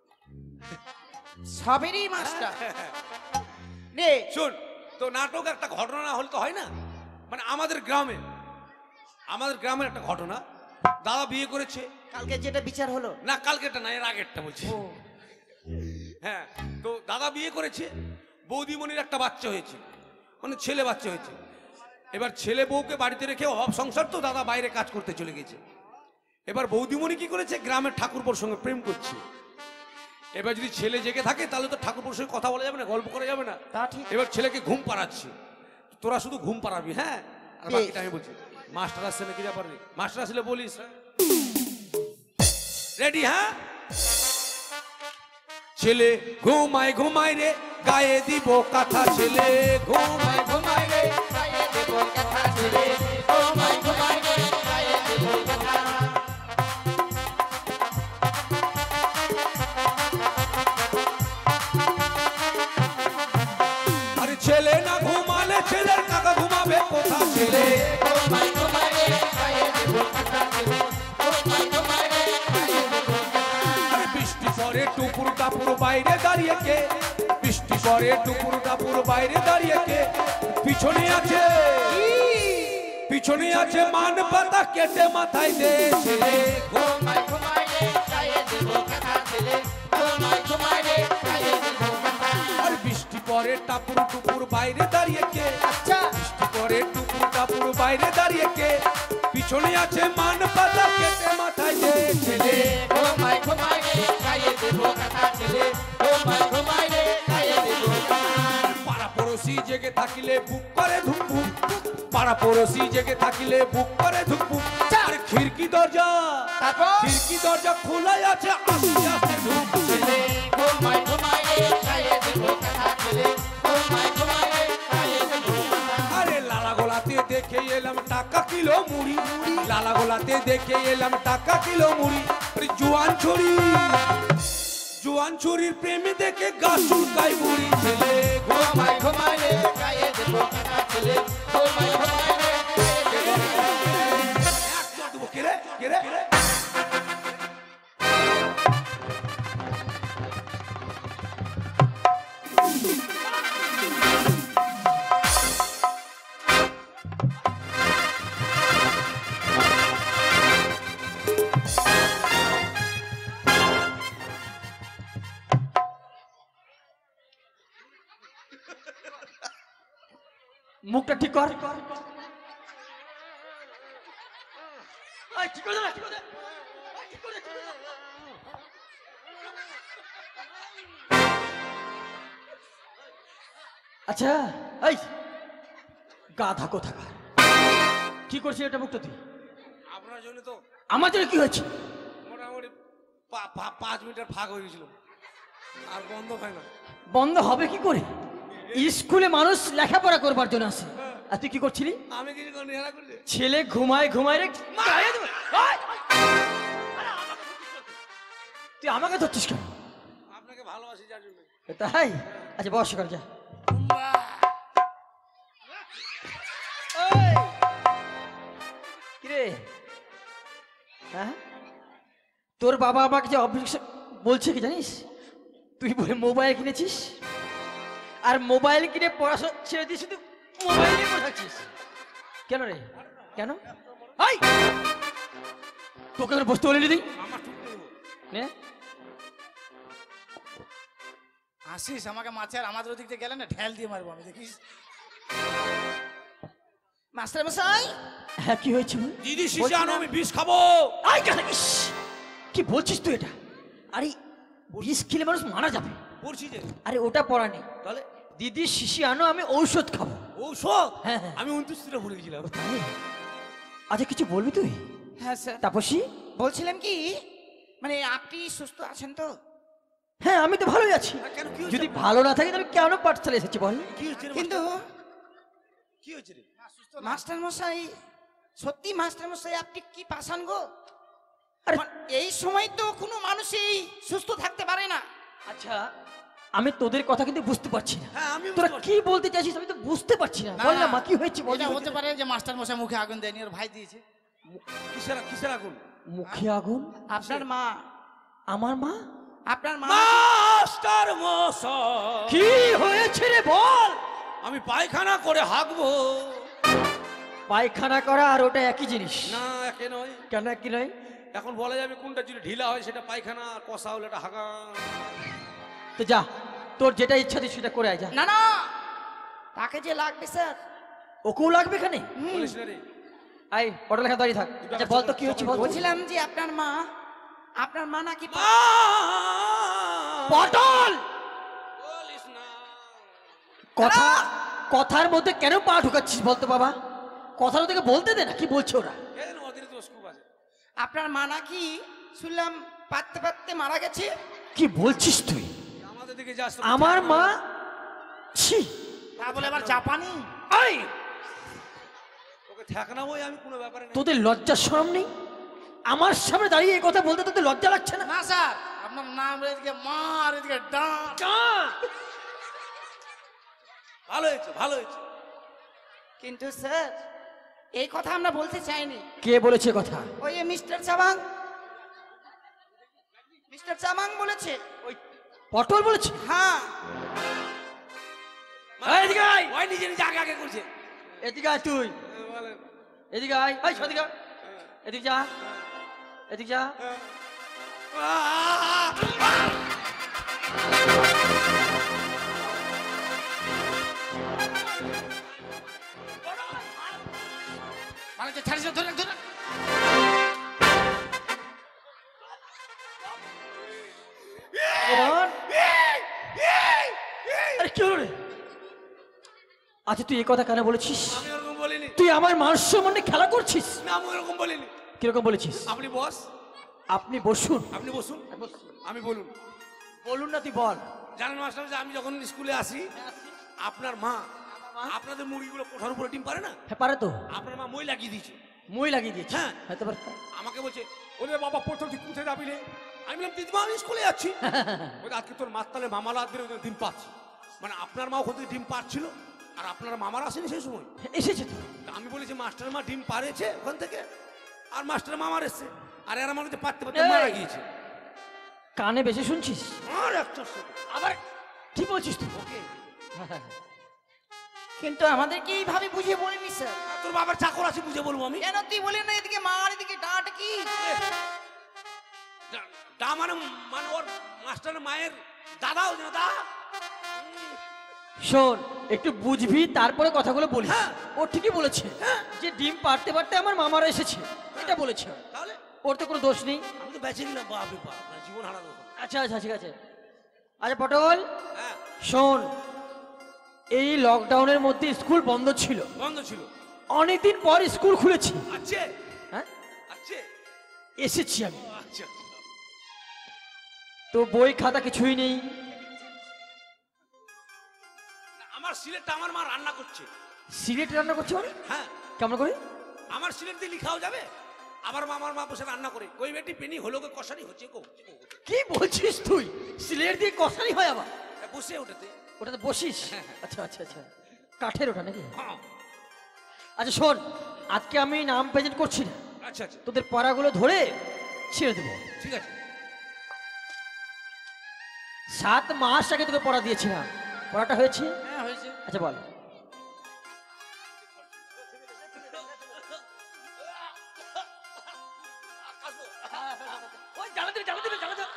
Speaker 2: সবেরই মাস্টার নে।
Speaker 3: শোন, তো নাটক একটা ঘটনা না হলে তো হয় না। মানে আমাদের গ্রামের একটা ঘটনা। দাদা বিয়ে করেছে।
Speaker 2: কালকে যেটা বিচার হলো
Speaker 3: না, কালকেরটা না, এর আগেরটা বলছি। হ্যাঁ, তো দাদা বিয়ে করেছে, বৌদিমণির একটা বাচ্চা হয়েছে, মানে ছেলে বাচ্চা হয়েছে। এবার ছেলে বউকে বাড়িতে রেখে অভাব সংসার, তো দাদা বাইরে কাজ করতে চলে গেছে। এবার বৌদিমণি কি করেছে, গ্রামের ঠাকুরপোর সঙ্গে প্রেম করছে। এবার যদি ছেলে জেগে থাকে তাহলে তো ঠাকুরপোর সঙ্গে কথা বলা যাবে না, গল্প করা যাবে না।
Speaker 2: তা ঠিক।
Speaker 3: এবার ছেলেকে ঘুম পাড়াচ্ছে, তোরা শুধু ঘুম পাড়াবি। হ্যাঁ, আর বাকিটা আমি বলছি। মাস্টার আসছে নাকি ব্যাপার নেই, মাস্টার আসলে বলিস। রেডি? হ্যাঁ। ছেলে ঘুমায় ঘুমায় রে, গায়ে দিব কথা। ছেলে ঘুমায় ঘুমায় রে, গায়ে দিব কথা। ছেলে ঘুমায় ঘুমায় রে, গায়ে দিব কথা। আরে ছেলে না ঘুমালে ছেলের কাকা ঘুমাবে কোথা? ছেলে ঘুমায় ঘুমায় রে, গায়ে দিব কথা। ছেলে ঘুমায় ঘুমায় রে, গায়ে দিব কথা। আরে বৃষ্টি পড়ে টুপুর টাপুর বাইরে দাঁড়িয়ে কে? বৃষ্টি পড়ে টুপুর টাপুর বাইরে দাঁড়িয়ে কে? পিছনে আছে মান পাতা কেটে মাথায় দে। ছেলে ঘুমায় ঘুমায় রে, গায়ে দিব কথা। ছেলে ঘুমায় ঘুমায় রে, গায়ে দিব কথা। আর বৃষ্টি পড়ে টাপুর টুপুর বাইরে দাঁড়িয়ে কে?
Speaker 2: আচ্ছা,
Speaker 3: বৃষ্টি পড়ে টুপুর টাপুর বাইরে দাঁড়িয়ে কে? পিছনে আছে মান পাতা কেটে মাথায় দে। ছেলে ঘুমায় ঘুমায় রে, গায়ে দিব কথা। ছেলে ঘুমায় ঘুমায় রে, গায়ে দিব কথা। পাড়া পড়োশি জেগে থাকিলে বুক করে ধুকপুক, পাড়া পড়োশি জেগে থাকিলে বুক করে ধুকপুক। আর খিড়কি দরজা খোলাই আছে, আস্তে আস্তে ঢুক। ছেলে ঘুমায় ঘুমায় রে, গায়ে দিব কথা। ছেলে ঘুমায় ঘুমায় রে, গায়ে দিব কথা। আরে লালা গোলাতে দেখে এলাম টাকা কিলো মুড়ি, লালা গোলাতে দেখে এলাম টাকা কিলো মুড়ি। আরে জোয়ান ছুরির প্রেমে দেখে গা চুলকায় বুড়ি। ছেলে ঘুমায় ঘুমায় রে, গায়ে দেব কথা। ছেলে ঘুমায় ঘুমায় রে, গায়ে দেব কথা। একদম দেবো। কে রে?
Speaker 4: মুখটা ঠিক কর। আচ্ছা, এই গাধা কোথাকার, কি করছিস এটা? মুখটা তুই
Speaker 3: আপনার জন্য তো
Speaker 4: আমার জন্য কি হয়েছে?
Speaker 3: মোটামুটি 5 মিটার ফাঁক হয়ে গেছিল, আর বন্ধ হয় না।
Speaker 4: বন্ধ হবে কি করে? স্কুলে মানুষ লেখাপড়া করবার জন্য আসে, আর তুই কি করছিলি?
Speaker 3: আমি কি নেহারা করছি?
Speaker 4: ছেলে ঘুমায় ঘুমায় রে, গায়ে দেব। তুই আমাকে ধরছিস কেন?
Speaker 3: আপনাকে ভালোবাসি যার জন্য।
Speaker 4: তাই? আচ্ছা বস কর, যা। কিরে, হ্যাঁ, তোর বাবা আমাকে যে অবজেকশন বলছে কি জানিস? তুই বলে মোবাইল কিনেছিস, আর মোবাইল কিনে পড়াশোনা ছেড়ে দিয়ে শুধু মোবাইলে পড়ে থাকছিস। কেন রে, কেন? এই, তোকে আমি বসতে বলিনি তুই?
Speaker 3: আমার ঠুকতে দেবো।
Speaker 4: নে,
Speaker 1: আসিস আমাকে মাছে, আর আমাদের ওদিক থেকে গেলে না ঢেল দিয়ে মারবো আমি, দেখিস।
Speaker 2: মাস্টার মশাই,
Speaker 4: হ্যাঁ কি হয়েছে?
Speaker 3: দিদি শিশে আনো, আমি বিষ খাবো।
Speaker 4: I can? ইস, কি বলছিস তুই এটা? আরে বিষ খেলে মানুষ মারা যাবে।
Speaker 3: পড়ছি যে।
Speaker 4: আরে ওটা পড়া নেই,
Speaker 3: তাহলে
Speaker 4: দিদি শিশি আনো, আমি ঔষধ খাবো।
Speaker 3: ঔষধ?
Speaker 4: হ্যাঁ, হ্যাঁ।
Speaker 3: আমি 29টা ভরে গেছিলাম।
Speaker 4: তাই? আচ্ছা কিছু বলবি তুই?
Speaker 2: হ্যাঁ স্যার,
Speaker 4: তাপসী,
Speaker 2: বলছিলাম কি, মানে আপনি সুস্থ আছেন তো?
Speaker 4: হ্যাঁ আমি তো ভালোই আছি।
Speaker 3: কেন, কি হয়েছে
Speaker 4: যদি
Speaker 3: আপনার?
Speaker 4: ভালো না থাকে তাহলে কেন পাঠশালা এসেছি বল?
Speaker 3: কি হচ্ছে রে
Speaker 2: কিন্তু
Speaker 3: মাস্টার? কি হয়েছে রে?
Speaker 2: মাস্টার মশাই, সত্যি মাস্টার মশাই আপনি কি পাশান গো?
Speaker 4: আরে
Speaker 2: এই সময় তো কোনো মানুষই সুস্থ থাকতে পারে না।
Speaker 4: আচ্ছা আমি তোদের কথা কিন্তু বুঝতে পারছি না।
Speaker 3: হ্যাঁ আমি
Speaker 4: তোরা কি বলতে চাইছিস আমি তো বুঝতে পারছি না। বল না মা কি হয়েছে বল।
Speaker 1: এটা হতে পারে যে মাস্টার মশাই মুখে আগুন দেয়নি, ওর ভাই দিয়েছে।
Speaker 3: কিসের কিসের আগুন?
Speaker 4: মুখে আগুন?
Speaker 2: আপনার মা,
Speaker 4: আমার মা?
Speaker 2: আপনার মা
Speaker 3: মাস্টার মশাই,
Speaker 4: কি হয়েছে রে বল।
Speaker 3: আমি পায়খানা করে হাঁকবো।
Speaker 4: পায়খানা করা আর ওটা একই জিনিস।
Speaker 3: না একে নয়।
Speaker 4: কেন একই নয়?
Speaker 3: এখন বলা যাবে কোনটা যদি ঢিলা হয় সেটা পায়খানা, আর কষা হলে এটা হাগা।
Speaker 4: তো যা, তোর যেটা ইচ্ছা তুই সেটা করে আয় যা।
Speaker 2: না না, তাকে যে লাগবে স্যার।
Speaker 4: ওকেও লাগবে এখানে?
Speaker 3: বলিস না রে।
Speaker 4: আই অটো লেখা দাঁড়িয়ে থাক। আচ্ছা বল তো কি হচ্ছে বল।
Speaker 2: বলছিলাম যে আপনার মা নাকি
Speaker 4: পটল
Speaker 3: বলিস না।
Speaker 4: কথা কথার মধ্যে কেন পা ঢুকাচ্ছিস বলতো বাবা? কথাটা তোকে বলতে দে না, কি বলছে ওরা?
Speaker 3: এর ওদের দোষ খুব আছে।
Speaker 2: আপনার মা নাকি শুনলাম পাততে পাততে মারা গেছে।
Speaker 4: কি বলছিস তুই?
Speaker 3: আমাদের দিকে যাস।
Speaker 4: আমার মা? ছি,
Speaker 1: তা বলে এবার জাপানি।
Speaker 4: আই
Speaker 3: তোকে ঠেকানা বই আমি কোনো ব্যাপারে নেই।
Speaker 4: তোদের লজ্জা শরম নেই? আমার সামনে দাঁড়িয়ে এই কথা বলতে তোদের লজ্জা লাগছে না?
Speaker 1: না স্যার, আপনার নাম এদিকে মা আর এদিকে ডান।
Speaker 3: ভালো হয়েছে ভালো হয়েছে।
Speaker 2: কিন্তু স্যার এই কথা আমরা বলতে চাইনি।
Speaker 4: কে বলেছে কথা?
Speaker 2: ওই মিস্টার চাবাং বলেছে।
Speaker 4: ওই পটল বলেছে?
Speaker 2: হ্যাঁ
Speaker 4: এই এদিকে আয়।
Speaker 3: ওই নিজে নিজে আগে আগে করছে।
Speaker 4: এদিকে আয় তুই,
Speaker 3: বলেন।
Speaker 4: এদিকে আয়। এই সদিকে আয়। এদিকে যা, এদিকে যা।
Speaker 1: মানে যে ছাড়িস না, ধরে রাখ, ধরে রাখ।
Speaker 4: ভগবান! আরে কি হলো রে? আচ্ছা তুই এই কথা কেন বলেছিস?
Speaker 3: আমি ওরকম বলিনি।
Speaker 4: তুই আমার মান সম্মানে খেলা করছিস?
Speaker 3: না আমি ওরকম বলিনি।
Speaker 4: কিরকম বলেছিস?
Speaker 3: আপনি বস,
Speaker 4: আপনি বসুন।
Speaker 3: আপনি বসুন, আমি বলুন।
Speaker 4: বলুন না তুই বল।
Speaker 3: জানেন মাস্টার যে আমি যখন স্কুলে আসি, আপনার মা আপনাদের মুরগিগুলো কোঠার উপরে ডিম পারে না,
Speaker 4: হ্যাঁ পারে তো।
Speaker 3: আপনার মা মই লাগিয়ে দিয়েছে।
Speaker 4: মই লাগিয়ে দিয়েছে?
Speaker 3: হ্যাঁ।
Speaker 4: হয়তো পারে।
Speaker 3: আমাকে বলছে ওরে বাবা প্রথম তুই কোথায় যাবি রে? আমি বললাম দিদিমা আমি স্কুলে যাচ্ছি। বলছে আজকে তোর মাতালে মামালা ডিম পাচ্ছে। মানে আপনার মা ওখান থেকে ডিম পাচ্ছিল আর আপনার মামার আসেনি সেই সময়।
Speaker 4: এসেছে তো।
Speaker 3: তা আমি বলেছি মাস্টার মা ডিম পারেছে ওখান থেকে, আর মাস্টার মামার এসছে, আর এরা আমাকে পারতে পারতে মারা গিয়েছে।
Speaker 4: কানে বেশি শুনছিস?
Speaker 3: আর একটা
Speaker 4: আবার কি বলছিস তুই?
Speaker 3: ওকে
Speaker 2: কিন্তু আমাদেরকে এইভাবে বুঝিয়ে বলিনি স্যার।
Speaker 3: তোর বাবার চাকর আছে বুঝে বলবো আমি?
Speaker 2: কেন তুই বলি না এদিকে মা আর এদিকে ডাট কি?
Speaker 3: তা মানে মানে ওর মাস্টার মায়ের দাদাও দাদা।
Speaker 4: শোন একটু বুঝবি তারপরে কথাগুলো বলিস।
Speaker 3: হ্যাঁ।
Speaker 4: ও ঠিকই বলেছে যে ডিম পারতে পারতে আমার মামারা এসেছে, এটা বলেছে।
Speaker 3: তাহলে
Speaker 4: ওর তো কোনো দোষ নেই।
Speaker 3: আমি তো বেঁচে গেলাম বাপরে বাপ, জীবন হারাবো।
Speaker 4: আচ্ছা আচ্ছা ঠিক আছে। আচ্ছা পটল
Speaker 3: হ্যাঁ
Speaker 4: শোন, এই লকডাউনের মধ্যে স্কুল বন্ধ ছিল,
Speaker 3: বন্ধ ছিল,
Speaker 4: অনেকদিন পর স্কুল খুলেছে।
Speaker 3: আছে
Speaker 4: হ্যাঁ
Speaker 3: আছে
Speaker 4: এসেছি আমি,
Speaker 3: আচ্ছা।
Speaker 4: তো বই খাতা কিছুই নেই।
Speaker 3: আমার সিলেটটা আমার মা রান্না করছে।
Speaker 4: সিলেট রান্না করছে মানে?
Speaker 3: হ্যাঁ
Speaker 4: কেমন করে?
Speaker 3: আমার সিলেট দিয়ে লিখাও যাবে। আবার আমার মা বসে রান্না করে, কই বেটি পেনি হলো গো কষানি হচ্ছে গো।
Speaker 4: কি বলছিস তুই? সিলেট দিয়ে কষানি হয় আবার?
Speaker 3: বসে ওটাতে।
Speaker 4: ওটাতে বসিস? আচ্ছা আচ্ছা আচ্ছা, কাঠের ওটা নাকি?
Speaker 3: হ্যাঁ
Speaker 4: আচ্ছা শোন, আজকে আমি নাম প্রেজেন্ট করছি না,
Speaker 3: আচ্ছা আচ্ছা
Speaker 4: তোদের পড়াগুলো ধরে ছেড়ে দেবো।
Speaker 3: ঠিক আছে।
Speaker 4: 7 মাস আগে তোকে পড়া দিয়েছিলাম, পড়াটা হয়েছে?
Speaker 1: হ্যাঁ হয়েছে।
Speaker 4: আচ্ছা বল। ওই জ্বালা দিবি, জ্বালা দিবি, জ্বালা দিবি।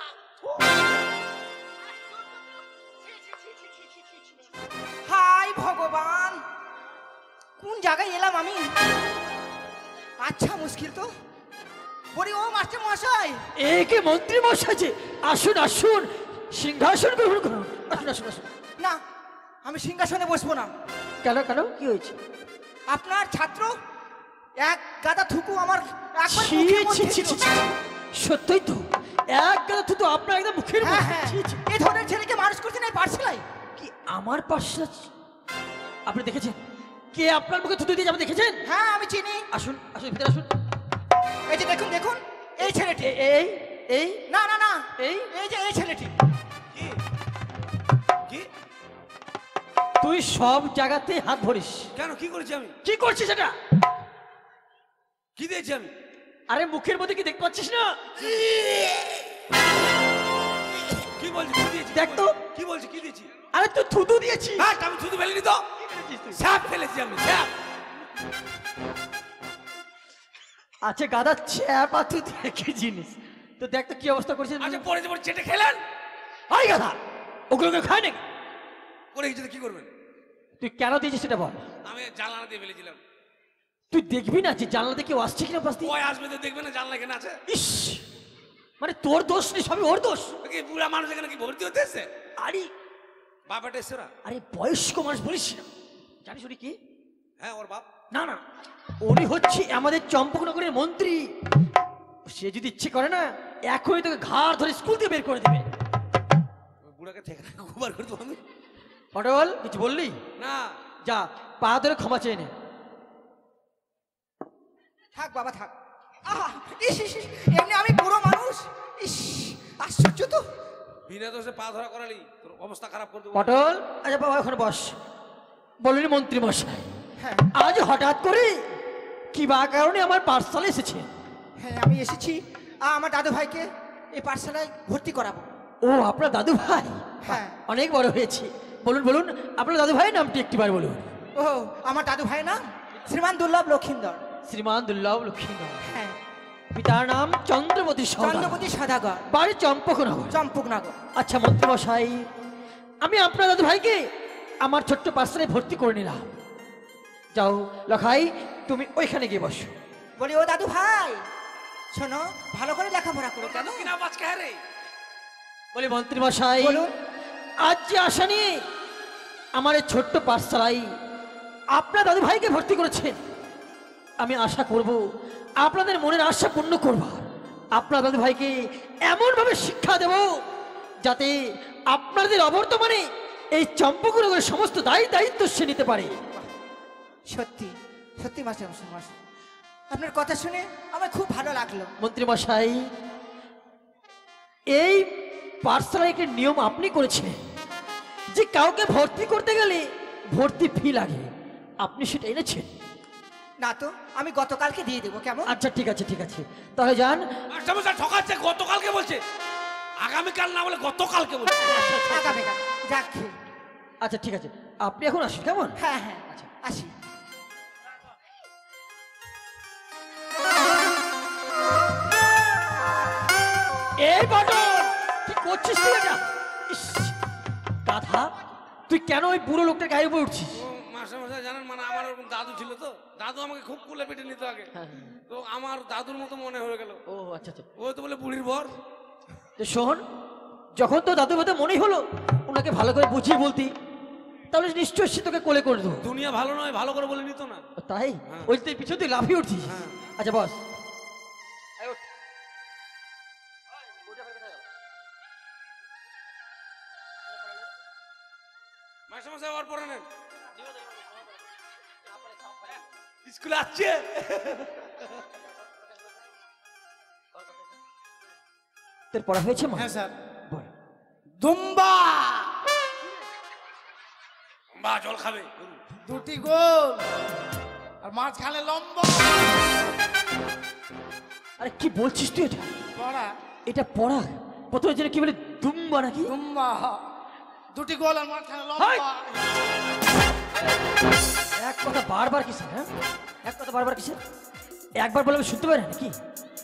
Speaker 2: হাই ভগবান, কোন জায়গায় এলাম আমি? আচ্ছা মুশকিল তো। বলি ও মাস্টার মশাই,
Speaker 4: একে মন্ত্রী মশাই যে, আসুন আসুন, সিংহাসন গ্রহণ করুন। আসুন আসুন আসুন।
Speaker 2: না আমি সিংহাসনে বসবো না।
Speaker 4: কেন কেন কি হয়েছে?
Speaker 2: আপনার ছাত্র এক গাদা থুকু আমার একবার
Speaker 4: ছি
Speaker 2: মুখের
Speaker 4: ছি
Speaker 2: মধ্যে
Speaker 4: ছি
Speaker 2: দিল।
Speaker 4: ছি ছি। সত্যই তো এক গাদা থুতু আপনার একদম মুখের
Speaker 2: হ্যাঁ
Speaker 4: মধ্যে।
Speaker 2: হ্যাঁ
Speaker 4: ছি, ছি।
Speaker 2: এই ধরনের ছেলেকে মানুষ করছেন এই পাঠশালায়?
Speaker 4: কি আমার পাশে আপনি দেখেছেন কে আপনার মুখে থুতু দিয়ে যাবে দেখেছেন?
Speaker 2: হ্যাঁ আমি চিনি।
Speaker 4: আসুন আসুন ভিতরে আসুন।
Speaker 2: এই যে দেখুন দেখুন এই ছেলেটি।
Speaker 4: এই এই
Speaker 2: না না না
Speaker 4: এই
Speaker 2: এই যে এই ছেলেটি।
Speaker 3: কি কি
Speaker 4: তুই সব জায়গাতে হাত ভরিস।
Speaker 3: কেন কি করেছি আমি?
Speaker 4: কি করছিস এটা?
Speaker 3: কি দিয়েছি আমি?
Speaker 4: আরে মুখের মধ্যে কি দেখতে পাচ্ছিস না?
Speaker 3: কি বলছি? কি দিয়েছি?
Speaker 4: দেখ তো।
Speaker 3: কি বলছি? কি দিয়েছি?
Speaker 4: আরে তুই থুতু দিয়েছিস।
Speaker 3: হ্যাঁ আমি শুধু ফেলিনি তো, স্যাপ ফেলেছি আমি, স্যাপ।
Speaker 4: আচ্ছা গাদা চ্যাপা তুই দেখে জিনিস তো দেখ তো কি অবস্থা করছিস।
Speaker 3: আচ্ছা পরে যে চেটে খেলেন
Speaker 4: আই গাদা ওগুলোকে খায় নাকি?
Speaker 3: করে কিছু কি করবেন?
Speaker 4: তুই কেন দিয়েছিস সেটা বল।
Speaker 3: আমি জানলা দিয়ে ফেলেছিলাম।
Speaker 4: তুই দেখবি না যে জানলাতে কেউ আসছে কিনা পাশ দিয়ে?
Speaker 3: ওই আসবে তো দেখবে না জানলা কেন আছে?
Speaker 4: ইস মানে তোর দোষ নেই, সবই ওর দোষ।
Speaker 3: কি বুড়া মানুষ এখানে কি ভর্তি হতে এসছে?
Speaker 4: আরে
Speaker 3: বাবাটা এসছে ওরা?
Speaker 4: আরে বয়স্ক মানুষ বলিস না। জানিস উনি কি?
Speaker 3: হ্যাঁ ওর বাপ।
Speaker 4: না না উনি হচ্ছে আমাদের চম্পকনগরের মন্ত্রী। সে যদি ইচ্ছে করে না এখনই তোকে ঘাড় ধরে স্কুল থেকে বের করে দেবে।
Speaker 3: ওই বুড়াকে থেকে গোবার করে দেবো আমি।
Speaker 4: পটল কিছু বললি
Speaker 3: না
Speaker 4: যা পা ধরে ক্ষমা চেয়ে নে।
Speaker 2: থাক বাবা থাক। আহা ইস ইস ইস, এমনি আমি বুড়ো মানুষ। ইস আশ্চর্য তো।
Speaker 3: বিনা দোষে পা ধরা করালি তোর অবস্থা খারাপ করে দেবো।
Speaker 4: পটল আচ্ছা বাবা ওখানে বস। বললি মন্ত্রী মশাই
Speaker 2: হ্যাঁ
Speaker 4: আজ হঠাৎ করে কি বা কারণে আমার পাঠশালা এসেছে?
Speaker 2: হ্যাঁ আমি এসেছি আমার দাদু ভাইকে এই পাঠশালায় ভর্তি করাবো।
Speaker 4: ও আপনার দাদু ভাই?
Speaker 2: হ্যাঁ।
Speaker 4: অনেক বড় হয়েছে। বলুন বলুন আপনার দাদু ভাইয়ের নামটি একটিবার বলুন।
Speaker 2: ও আমার দাদু ভাই নাম শ্রীমান দুর্লভ লক্ষিন্দর।
Speaker 4: শ্রীমান দুর্লভ লক্ষ্মীন্দর।
Speaker 2: হ্যাঁ
Speaker 4: পিতার নাম চন্দ্রপতি সদাগর।
Speaker 2: চন্দ্রপতি সদাগর,
Speaker 4: বাড়ি চম্পকনগর।
Speaker 2: চম্পকনগর।
Speaker 4: আচ্ছা মন্ত্রী মশাই আমি আপনার দাদু ভাইকে আমার ছোট্ট পাঠশালায় ভর্তি করে নিলাম। যাও লখাই তুমি ওইখানে গিয়ে বসো।
Speaker 2: বলি ও দাদু ভাই শোনো ভালো করে লেখাপড়া করো। কেন?
Speaker 3: কিনা বাজকে হ্যাঁ রে।
Speaker 4: বলি মন্ত্রী মশাই
Speaker 2: বলুন।
Speaker 4: আজ যে আশা নিয়ে আমার এই ছোট্ট পাঠশালায় আপনার দাদু ভাইকে ভর্তি করেছেন আমি আশা করব আপনাদের মনের আশা পূর্ণ করব। আপনার দাদু ভাইকে এমনভাবে শিক্ষা দেব যাতে আপনাদের অবর্তমানে এই চম্পকনগরের সমস্ত দায়িত্ব সে নিতে পারে।
Speaker 2: সত্যি সত্যি মাস্টার মাস্টার আপনার কথা শুনে আমার খুব ভালো লাগলো।
Speaker 4: মন্ত্রী মশাই এই পাঠশালায় একটি নিয়ম আপনি করেছেন যে কাউকে ভর্তি করতে গেলে ভর্তি ফি লাগে, আপনি সেটা এনেছেন?
Speaker 2: না তো আমি গতকালকে দিয়ে দেবো। কেমন?
Speaker 4: আচ্ছা ঠিক আছে ঠিক আছে তাহলে যান।
Speaker 3: মাস্টারমশাই ঠকাচ্ছে, গতকালকে বলছে, আগামীকাল না বলে গতকালকে বলছে।
Speaker 2: আগামীকাল যাক।
Speaker 4: আচ্ছা ঠিক আছে আপনি এখন আসুন কেমন?
Speaker 2: হ্যাঁ হ্যাঁ আসি।
Speaker 4: এই বটন কি করছিস তুই এটা? ইস, গাধা তুই কেন ওই বুড়ো লোকটার গায়ে উপরে উঠছিস?
Speaker 3: মাস্টারমশাই জানেন মানে আমার ওরকম দাদু ছিল তো, দাদু আমাকে খুব কুলে পেটে নিত আগে, তো আমার দাদুর মতো মনে হয়ে গেল।
Speaker 4: ও আচ্ছা আচ্ছা
Speaker 3: ওই তো বলে বুড়ির ভর।
Speaker 4: তো শোন যখন তো দাদু কথা মনেই হলো ওনাকে ভালো করে বুঝিয়ে বলতি তাহলে নিশ্চয়ই সে তোকে কোলে করে দেবো।
Speaker 3: দুনিয়া ভালো নয়, ভালো করে বলে নিত না।
Speaker 4: তাই
Speaker 3: হ্যাঁ।
Speaker 4: ওই তুই পিছনে তুই লাফিয়ে উঠছিস?
Speaker 3: হ্যাঁ।
Speaker 4: আচ্ছা বস।
Speaker 3: মাস্টারমশাই ওর পরে নেন, স্কুলে আসছে।
Speaker 4: তোর পড়া হয়েছে মা?
Speaker 1: হ্যাঁ স্যার।
Speaker 4: বল।
Speaker 1: দুম্বা
Speaker 3: বা জল খাবে।
Speaker 1: দুটি গোল আর মাঝখানে লম্বা।
Speaker 4: আরে কি বলছিস তুই এটা?
Speaker 1: পড়া
Speaker 4: এটা পড়া প্রথমে যেন কি বলে দুম্বা নাকি?
Speaker 1: দুম্বা দুটি গোল আর মাঝখানে
Speaker 4: হাই!
Speaker 1: লম্বা।
Speaker 4: এক কথা বারবার কিসের? হ্যাঁ এক কথা বারবার কিসের? একবার বলে আমি শুনতে পারি না নাকি?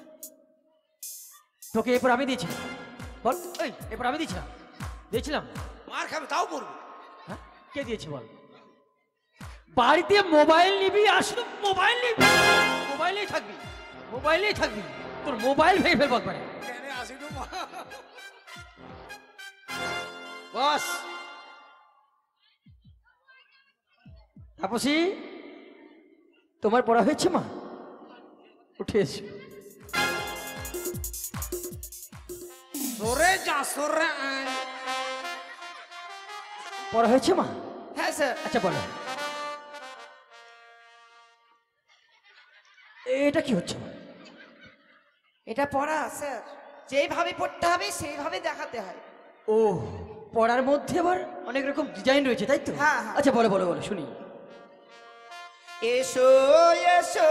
Speaker 4: তোকে এরপর আমি দিয়েছিলাম বল। এই এরপর আমি দিয়েছিলাম
Speaker 3: মার খাবে তাও করবে।
Speaker 4: হ্যাঁ কে দিয়েছে বল? বাড়িতে মোবাইল নিবি আর শুধু মোবাইল নিবি, মোবাইলেই থাকবি, মোবাইলেই থাকবি, তোর মোবাইল ভেঙে ফেলবো একবারে।
Speaker 1: কেন আসি তো মা?
Speaker 4: বস তাপসী তোমার পড়া হয়েছে মা? উঠে এসো।
Speaker 3: সরে যা সরে আয়।
Speaker 4: পড়া হয়েছে মা?
Speaker 2: হ্যাঁ স্যার।
Speaker 4: আচ্ছা বলো, এটা কি হচ্ছে মা?
Speaker 2: এটা পড়া স্যার, যেভাবে পড়তে হবে সেইভাবে দেখাতে হয়।
Speaker 4: ও, পড়ার মধ্যে আবার অনেক রকম ডিজাইন রয়েছে তাই তো?
Speaker 2: হ্যাঁ, হ্যাঁ।
Speaker 4: আচ্ছা বলো বলো বলো শুনি।
Speaker 2: এসো এসো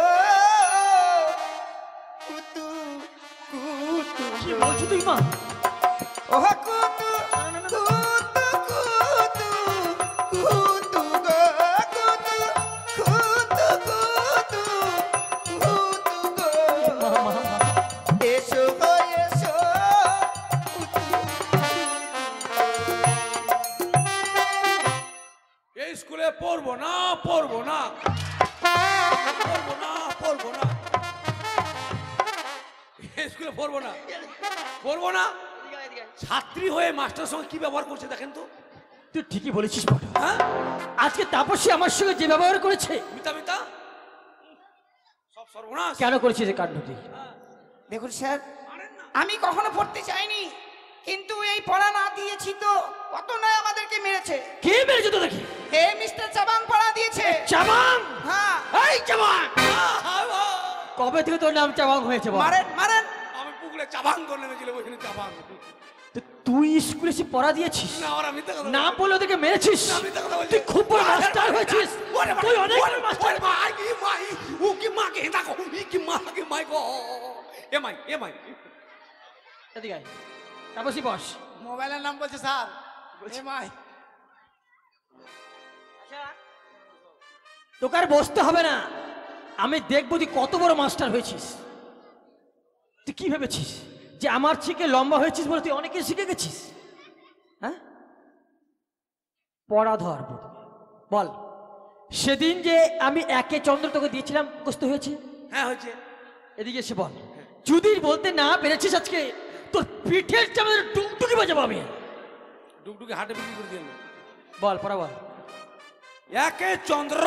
Speaker 2: কুতু কুতু,
Speaker 4: কি বলছো তুই মা?
Speaker 2: ওহ কুতু কুতু কুতু কুতু গো কুতু কুতু কুতু কুতু গো, এসো গো এসো
Speaker 3: এই স্কুলে পড়বো না পড়বো না পড়বো না পড়বো না, এই স্কুলে পড়বো না পড়বো না। ছাত্রী হয়ে মাস্টারের সঙ্গে কি ব্যবহার করছে দেখেন তো।
Speaker 4: তুই ঠিকই বলেছিস বটে।
Speaker 3: হ্যাঁ,
Speaker 4: আজকে তাপসী আমার সঙ্গে যে ব্যবহার করেছে,
Speaker 3: মিতা মিতা সব সর্বনাশ।
Speaker 4: কেন করেছিস এই কাণ্ডটি?
Speaker 2: দেখুন স্যার, আমি কখনো পড়তে চাইনি, কিন্তু এই পড়া না দিয়েছি তো কত নয় আমাদেরকে মেরেছে।
Speaker 4: কে মেরেছে তো দেখি?
Speaker 2: হে মিস্টার চাবাং পড়া দিয়েছে।
Speaker 4: চাবাং?
Speaker 2: হ্যাঁ,
Speaker 4: এই চাবাং, কবে থেকে তোর নাম চাবাং হয়েছে বল?
Speaker 2: মারেন মারেন।
Speaker 3: আমি পুকুরে চাবাং করে নেমেছিল, ওইখানে চাবাং।
Speaker 4: তো তুই স্কুলে এসে পড়া দিয়েছিস,
Speaker 3: না ওরা মিথ্যা কথা
Speaker 4: না বলে ওদেরকে মেরেছিস?
Speaker 3: না, মিথ্যা কথা বলছে।
Speaker 4: তুই খুব বড় মাস্টার হয়েছিস, তুই অনেক বড় মাস্টার।
Speaker 3: ও কি মাকে দেখো, ই কি মাকে মাই গো, এ মাই এ মাই।
Speaker 4: এদিকে আয়, তাপসী বস।
Speaker 1: মোবাইলের নাম বলছে স্যার, এমআই।
Speaker 4: তোকে আর বসতে হবে না, আমি দেখবো তুই কত বড় মাস্টার হয়েছিস। তুই কি ভেবেছিস যে আমার থেকে লম্বা হয়েছিস বলে তুই অনেকে শিখে গেছিস? হ্যাঁ, পড়া ধর বল। সেদিন যে আমি একে চন্দ্র তোকে দিয়েছিলাম, মুখস্থ হয়েছে?
Speaker 3: হ্যাঁ হয়েছে।
Speaker 4: এদিকে এসে বল, যদি বলতে না পেরেছিস আজকে তোর পিঠের চামড়া টুকটুকি বাজাবো আমি।
Speaker 3: ডুকডুকি হাটে বিক্রি করে দিয়ে
Speaker 4: বল পড়া বল।
Speaker 3: একে চন্দ্র,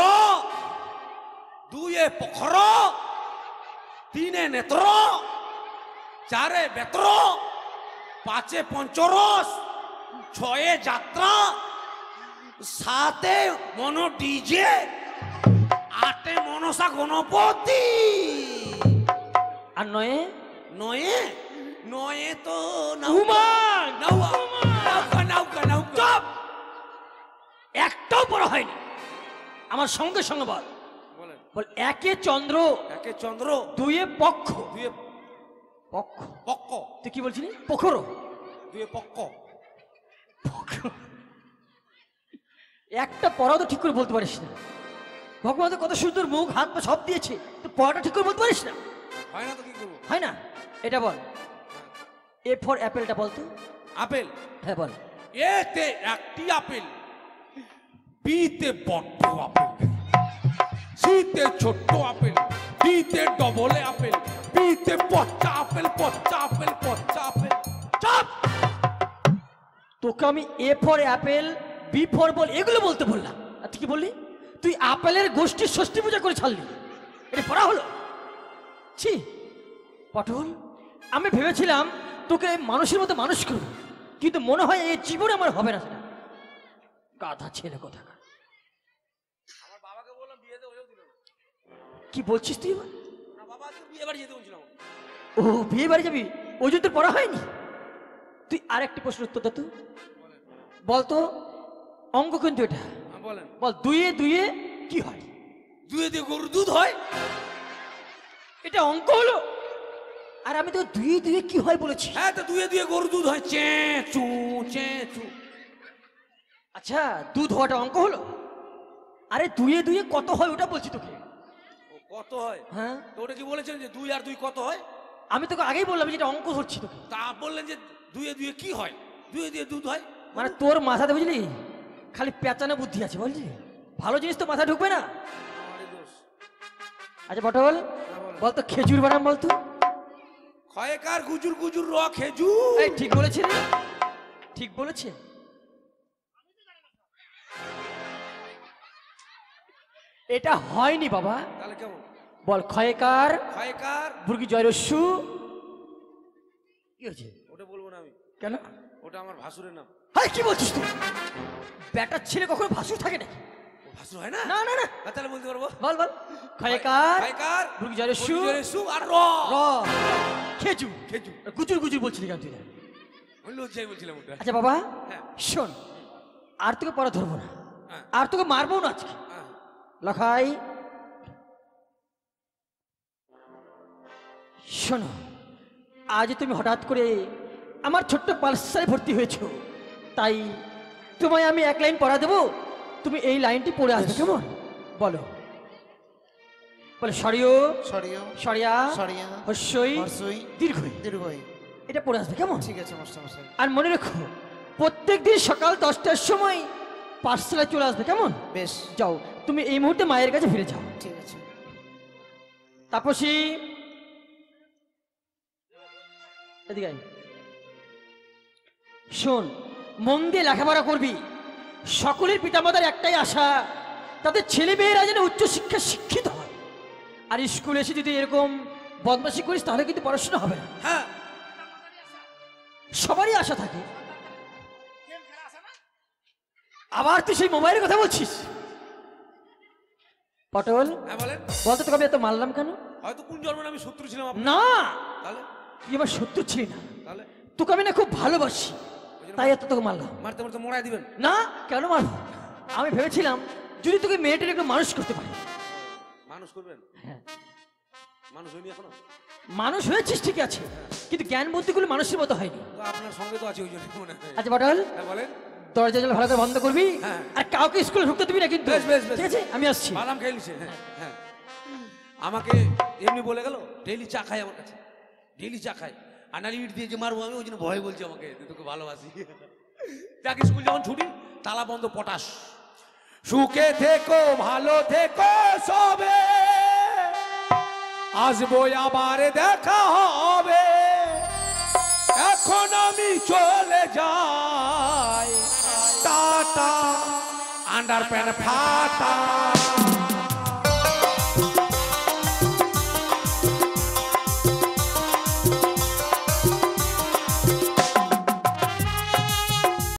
Speaker 3: দুয়ে পখর, তিনে নেত্র, চারে বেত্র, পাঁচে পঞ্চরস, ছয়ে যাত্রা, সাতে মন ডিজে, আটে মনসা গণপতি,
Speaker 4: আর নয়ে
Speaker 3: নয়ে নয়ে তো
Speaker 4: উমা,
Speaker 3: নৌকা নৌকা নৌকা।
Speaker 4: চুপ! একটাও পড়া হয়নি। আমার সঙ্গে সঙ্গে বল।
Speaker 3: বলেন।
Speaker 4: বল একে চন্দ্র,
Speaker 3: একে চন্দ্র,
Speaker 4: দুয়ে পক্ষ।
Speaker 3: দুয়ে
Speaker 4: পক্ষ?
Speaker 3: পক্ক,
Speaker 4: তুই কি বলছিলি? পোখরো?
Speaker 3: দুয়ে পক্ক।
Speaker 4: একটা পড়াও তো ঠিক করে বলতে পারিস না। ভগবান তো কত সুন্দর মুখ হাত পা সব দিয়েছে, তুই পড়াটা ঠিক করে বলতে পারিস না।
Speaker 3: হয় না তো কি করবো?
Speaker 4: হয় না? এটা বল, এ ফর অ্যাপেলটা বল তো।
Speaker 3: আপেল,
Speaker 4: হ্যাঁ বল।
Speaker 3: এতে একটি আপেল, বিতে বড্ড আপেল, সিতে ছোট্ট আপেল, ডিতে ডবলে আপেল, বিতে পচ্চা আপেল পচ্চা আপেল পচ্চা আপেল।
Speaker 4: চাপ! তোকে আমি A for apple, B for ball এগুলো বলতে বললাম, আর তুই কি বললি? তুই আপেলের গোষ্ঠীর ষষ্ঠী পূজা করে ছাড়লি। এটা পড়া হলো? ছি পটল, আমি ভেবেছিলাম তোকে মানুষের মতো মানুষ করবো, কিন্তু মনে হয় এই জীবনে আমার হবে না সেটা। গাধা ছেলে কোথাকার।
Speaker 3: আমার বাবাকে বললাম বিয়েতে, হয়েও দিল না।
Speaker 4: কি বলছিস তুই এবার?
Speaker 3: না বাবা আজকে বিয়ে বাড়ি যেতে বলছিলাম।
Speaker 4: ও বিয়ে বাড়ি যাবি, ওই জন্য তোর পড়া হয়নি? তুই আর একটি প্রশ্নের উত্তর দে তো। বলতো, অঙ্ক কিন্তু এটা।
Speaker 3: বলেন।
Speaker 4: বল, দুইয়ে দুইয়ে কি হয়?
Speaker 3: দুয়ে দিয়ে গরুর দুধ হয়।
Speaker 4: এটা অঙ্ক হলো? আর আমি তো দুইয়ে দুইয়ে কি হয় বলেছি।
Speaker 3: হ্যাঁ তো দুয়ে দিয়ে গরুর দুধ হয়, চে চু চে চু।
Speaker 4: আচ্ছা, দুধ হওয়াটা অঙ্ক হলো? আরে দুইয়ে দুইয়ে কত হয় ওটা বলছি তোকে।
Speaker 3: ও কত হয়?
Speaker 4: হ্যাঁ,
Speaker 3: তো ওটা কি বলেছেন যে 2 আর 2 কত হয়?
Speaker 4: আমি তোকে আগেই বললাম যেটা অঙ্ক ধরছি তোকে।
Speaker 3: তা বললেন যে দুয়ে দুয়ে কি হয়? দুয়ে দিয়ে দুধ হয়।
Speaker 4: মানে তোর মাথাতে বুঝলি খালি পেঁচানো বুদ্ধি আছে, বলছি ভালো জিনিস তো মাথায় ঢুকবে না।
Speaker 3: আমারই দোষ।
Speaker 4: আচ্ছা পটল, বলতো খেজুর বানাম বলতো।
Speaker 3: ক্ষয়কার গুজুর গুজুর র খেজুর।
Speaker 4: এই ঠিক বলেছে রে, ঠিক বলেছে। এটা হয়নি বাবা।
Speaker 3: তাহলে কেমন?
Speaker 4: বল, ক্ষয়কার
Speaker 3: ক্ষয়কার
Speaker 4: বুর্গি জয়রস্যু। কি হয়েছে?
Speaker 3: ওটা বলবো না আমি।
Speaker 4: কেন?
Speaker 3: ওটা আমার ভাসুরের নাম।
Speaker 4: হাই, কি বলছিস তুই? বেটার ছেলে কখনো ভাসুর থাকে নাকি?
Speaker 3: ও ভাসুর হয় না?
Speaker 4: না না না,
Speaker 3: তাহলে বলতে পারবো।
Speaker 4: বল বল। খয়কার,
Speaker 3: খাইকার,
Speaker 4: রুগী জরে সু,
Speaker 3: সু আর র।
Speaker 4: র, খেজু,
Speaker 3: খেজু।
Speaker 4: গুজুর গুজুর বলছিলি কেন তুই?
Speaker 3: ওই লজ্জাই বলছিলাম ওটা।
Speaker 4: আচ্ছা বাবা,
Speaker 3: হ্যাঁ।
Speaker 4: শোন, আর তোকে পড়া ধরবো না,
Speaker 3: হ্যাঁ।
Speaker 4: আর তোকে মারবো না আজকে।
Speaker 3: হ্যাঁ।
Speaker 4: লখাই, শোনো, আজ তুমি হঠাৎ করে আমার ছোট্ট পালসারে ভর্তি হয়েছো, তাই তোমায় আমি এক লাইন পড়া দেবো, তুমি এই লাইনটি পড়ে আসবে, কেমন? বলো বলে সরিও
Speaker 1: সরিয়
Speaker 4: সরিয়া
Speaker 1: সরিয়া
Speaker 4: হস্যই
Speaker 1: হর্ষই
Speaker 4: দীর্ঘই,
Speaker 1: দীর্ঘই।
Speaker 4: এটা পড়ে আসবে, কেমন?
Speaker 1: ঠিক আছে মাস্টারমশাই।
Speaker 4: আর মনে রেখো, প্রত্যেক দিন সকাল 10টার সময় পাঠশালায় চলে আসবে, কেমন?
Speaker 1: বেশ,
Speaker 4: যাও, তুমি এই মুহূর্তে মায়ের কাছে ফিরে যাও।
Speaker 1: ঠিক আছে।
Speaker 4: তাপসী, এদিকে আয়। শোন, মন দিয়ে লেখাপড়া করবি। সকলের পিতামাতার একটাই আশা, তাদের ছেলে মেয়েরা যেন উচ্চশিক্ষা শিক্ষিত হয়। আর স্কুলে এসে যদি এরকম বদমাশি করিস তাহলে কিন্তু পড়াশোনা হবে না।
Speaker 3: হ্যাঁ,
Speaker 4: সবারই আশা থাকে। আবার তুই সেই মোবাইলের কথা বলছিস? পটল,
Speaker 3: হ্যাঁ বলেন।
Speaker 4: বলতো তোকে আমি এত মারলাম কেন?
Speaker 3: হয়তো কোন জন্মে আমি শত্রু ছিলাম আপনার।
Speaker 4: না,
Speaker 3: তাহলে
Speaker 4: তুই আমার শত্রু ছিলি না,
Speaker 3: তাহলে
Speaker 4: তোকে আমি না খুব ভালোবাসি, তাই এত তোকে মারলাম।
Speaker 3: মারতে মারতে মরাই দিবেন?
Speaker 4: না, কেন মারবো? আমি ভেবেছিলাম যদি তোকে মেয়েটার একটু মানুষ করতে পারি।
Speaker 3: মানুষ করবেন?
Speaker 4: হ্যাঁ,
Speaker 3: মানুষ হয়নি এখনো?
Speaker 4: মানুষ হয়েছিস ঠিক আছে, কিন্তু জ্ঞান বুদ্ধিগুলো মানুষের মতো হয়নি।
Speaker 3: তো আপনার সঙ্গে তো আছে ওই জন্য মনে হয়।
Speaker 4: আচ্ছা পটল,
Speaker 3: হ্যাঁ বলেন।
Speaker 4: দরজা জানলা ভালো করে বন্ধ করবি,
Speaker 3: হ্যাঁ।
Speaker 4: আর কাউকে স্কুলে ঢুকতে দিবি না কিন্তু।
Speaker 3: বেশ, বেশ, বেশ।
Speaker 4: ঠিক আছে, আমি আসছি।
Speaker 3: বাদাম খেয়ে নিছে। হ্যাঁ হ্যাঁ। আমাকে এমনি বলে গেল, ডেইলি চা খাই আমার কাছে, ডেইলি চা খাই। আর নালি ইট দিয়ে যে মারবো আমি, ওই জন্য ভয় বলছি আমাকে, তোকে ভালোবাসি। যাকে স্কুল যখন ছুটি, তালা বন্ধ, পটাশ। সুখে থেকো, ভালো থেকো সবে, আসবো আবার দেখা হবে, এখন আমি চলে যাই, টাটা, আন্ডার প্যান্ট ফাটা।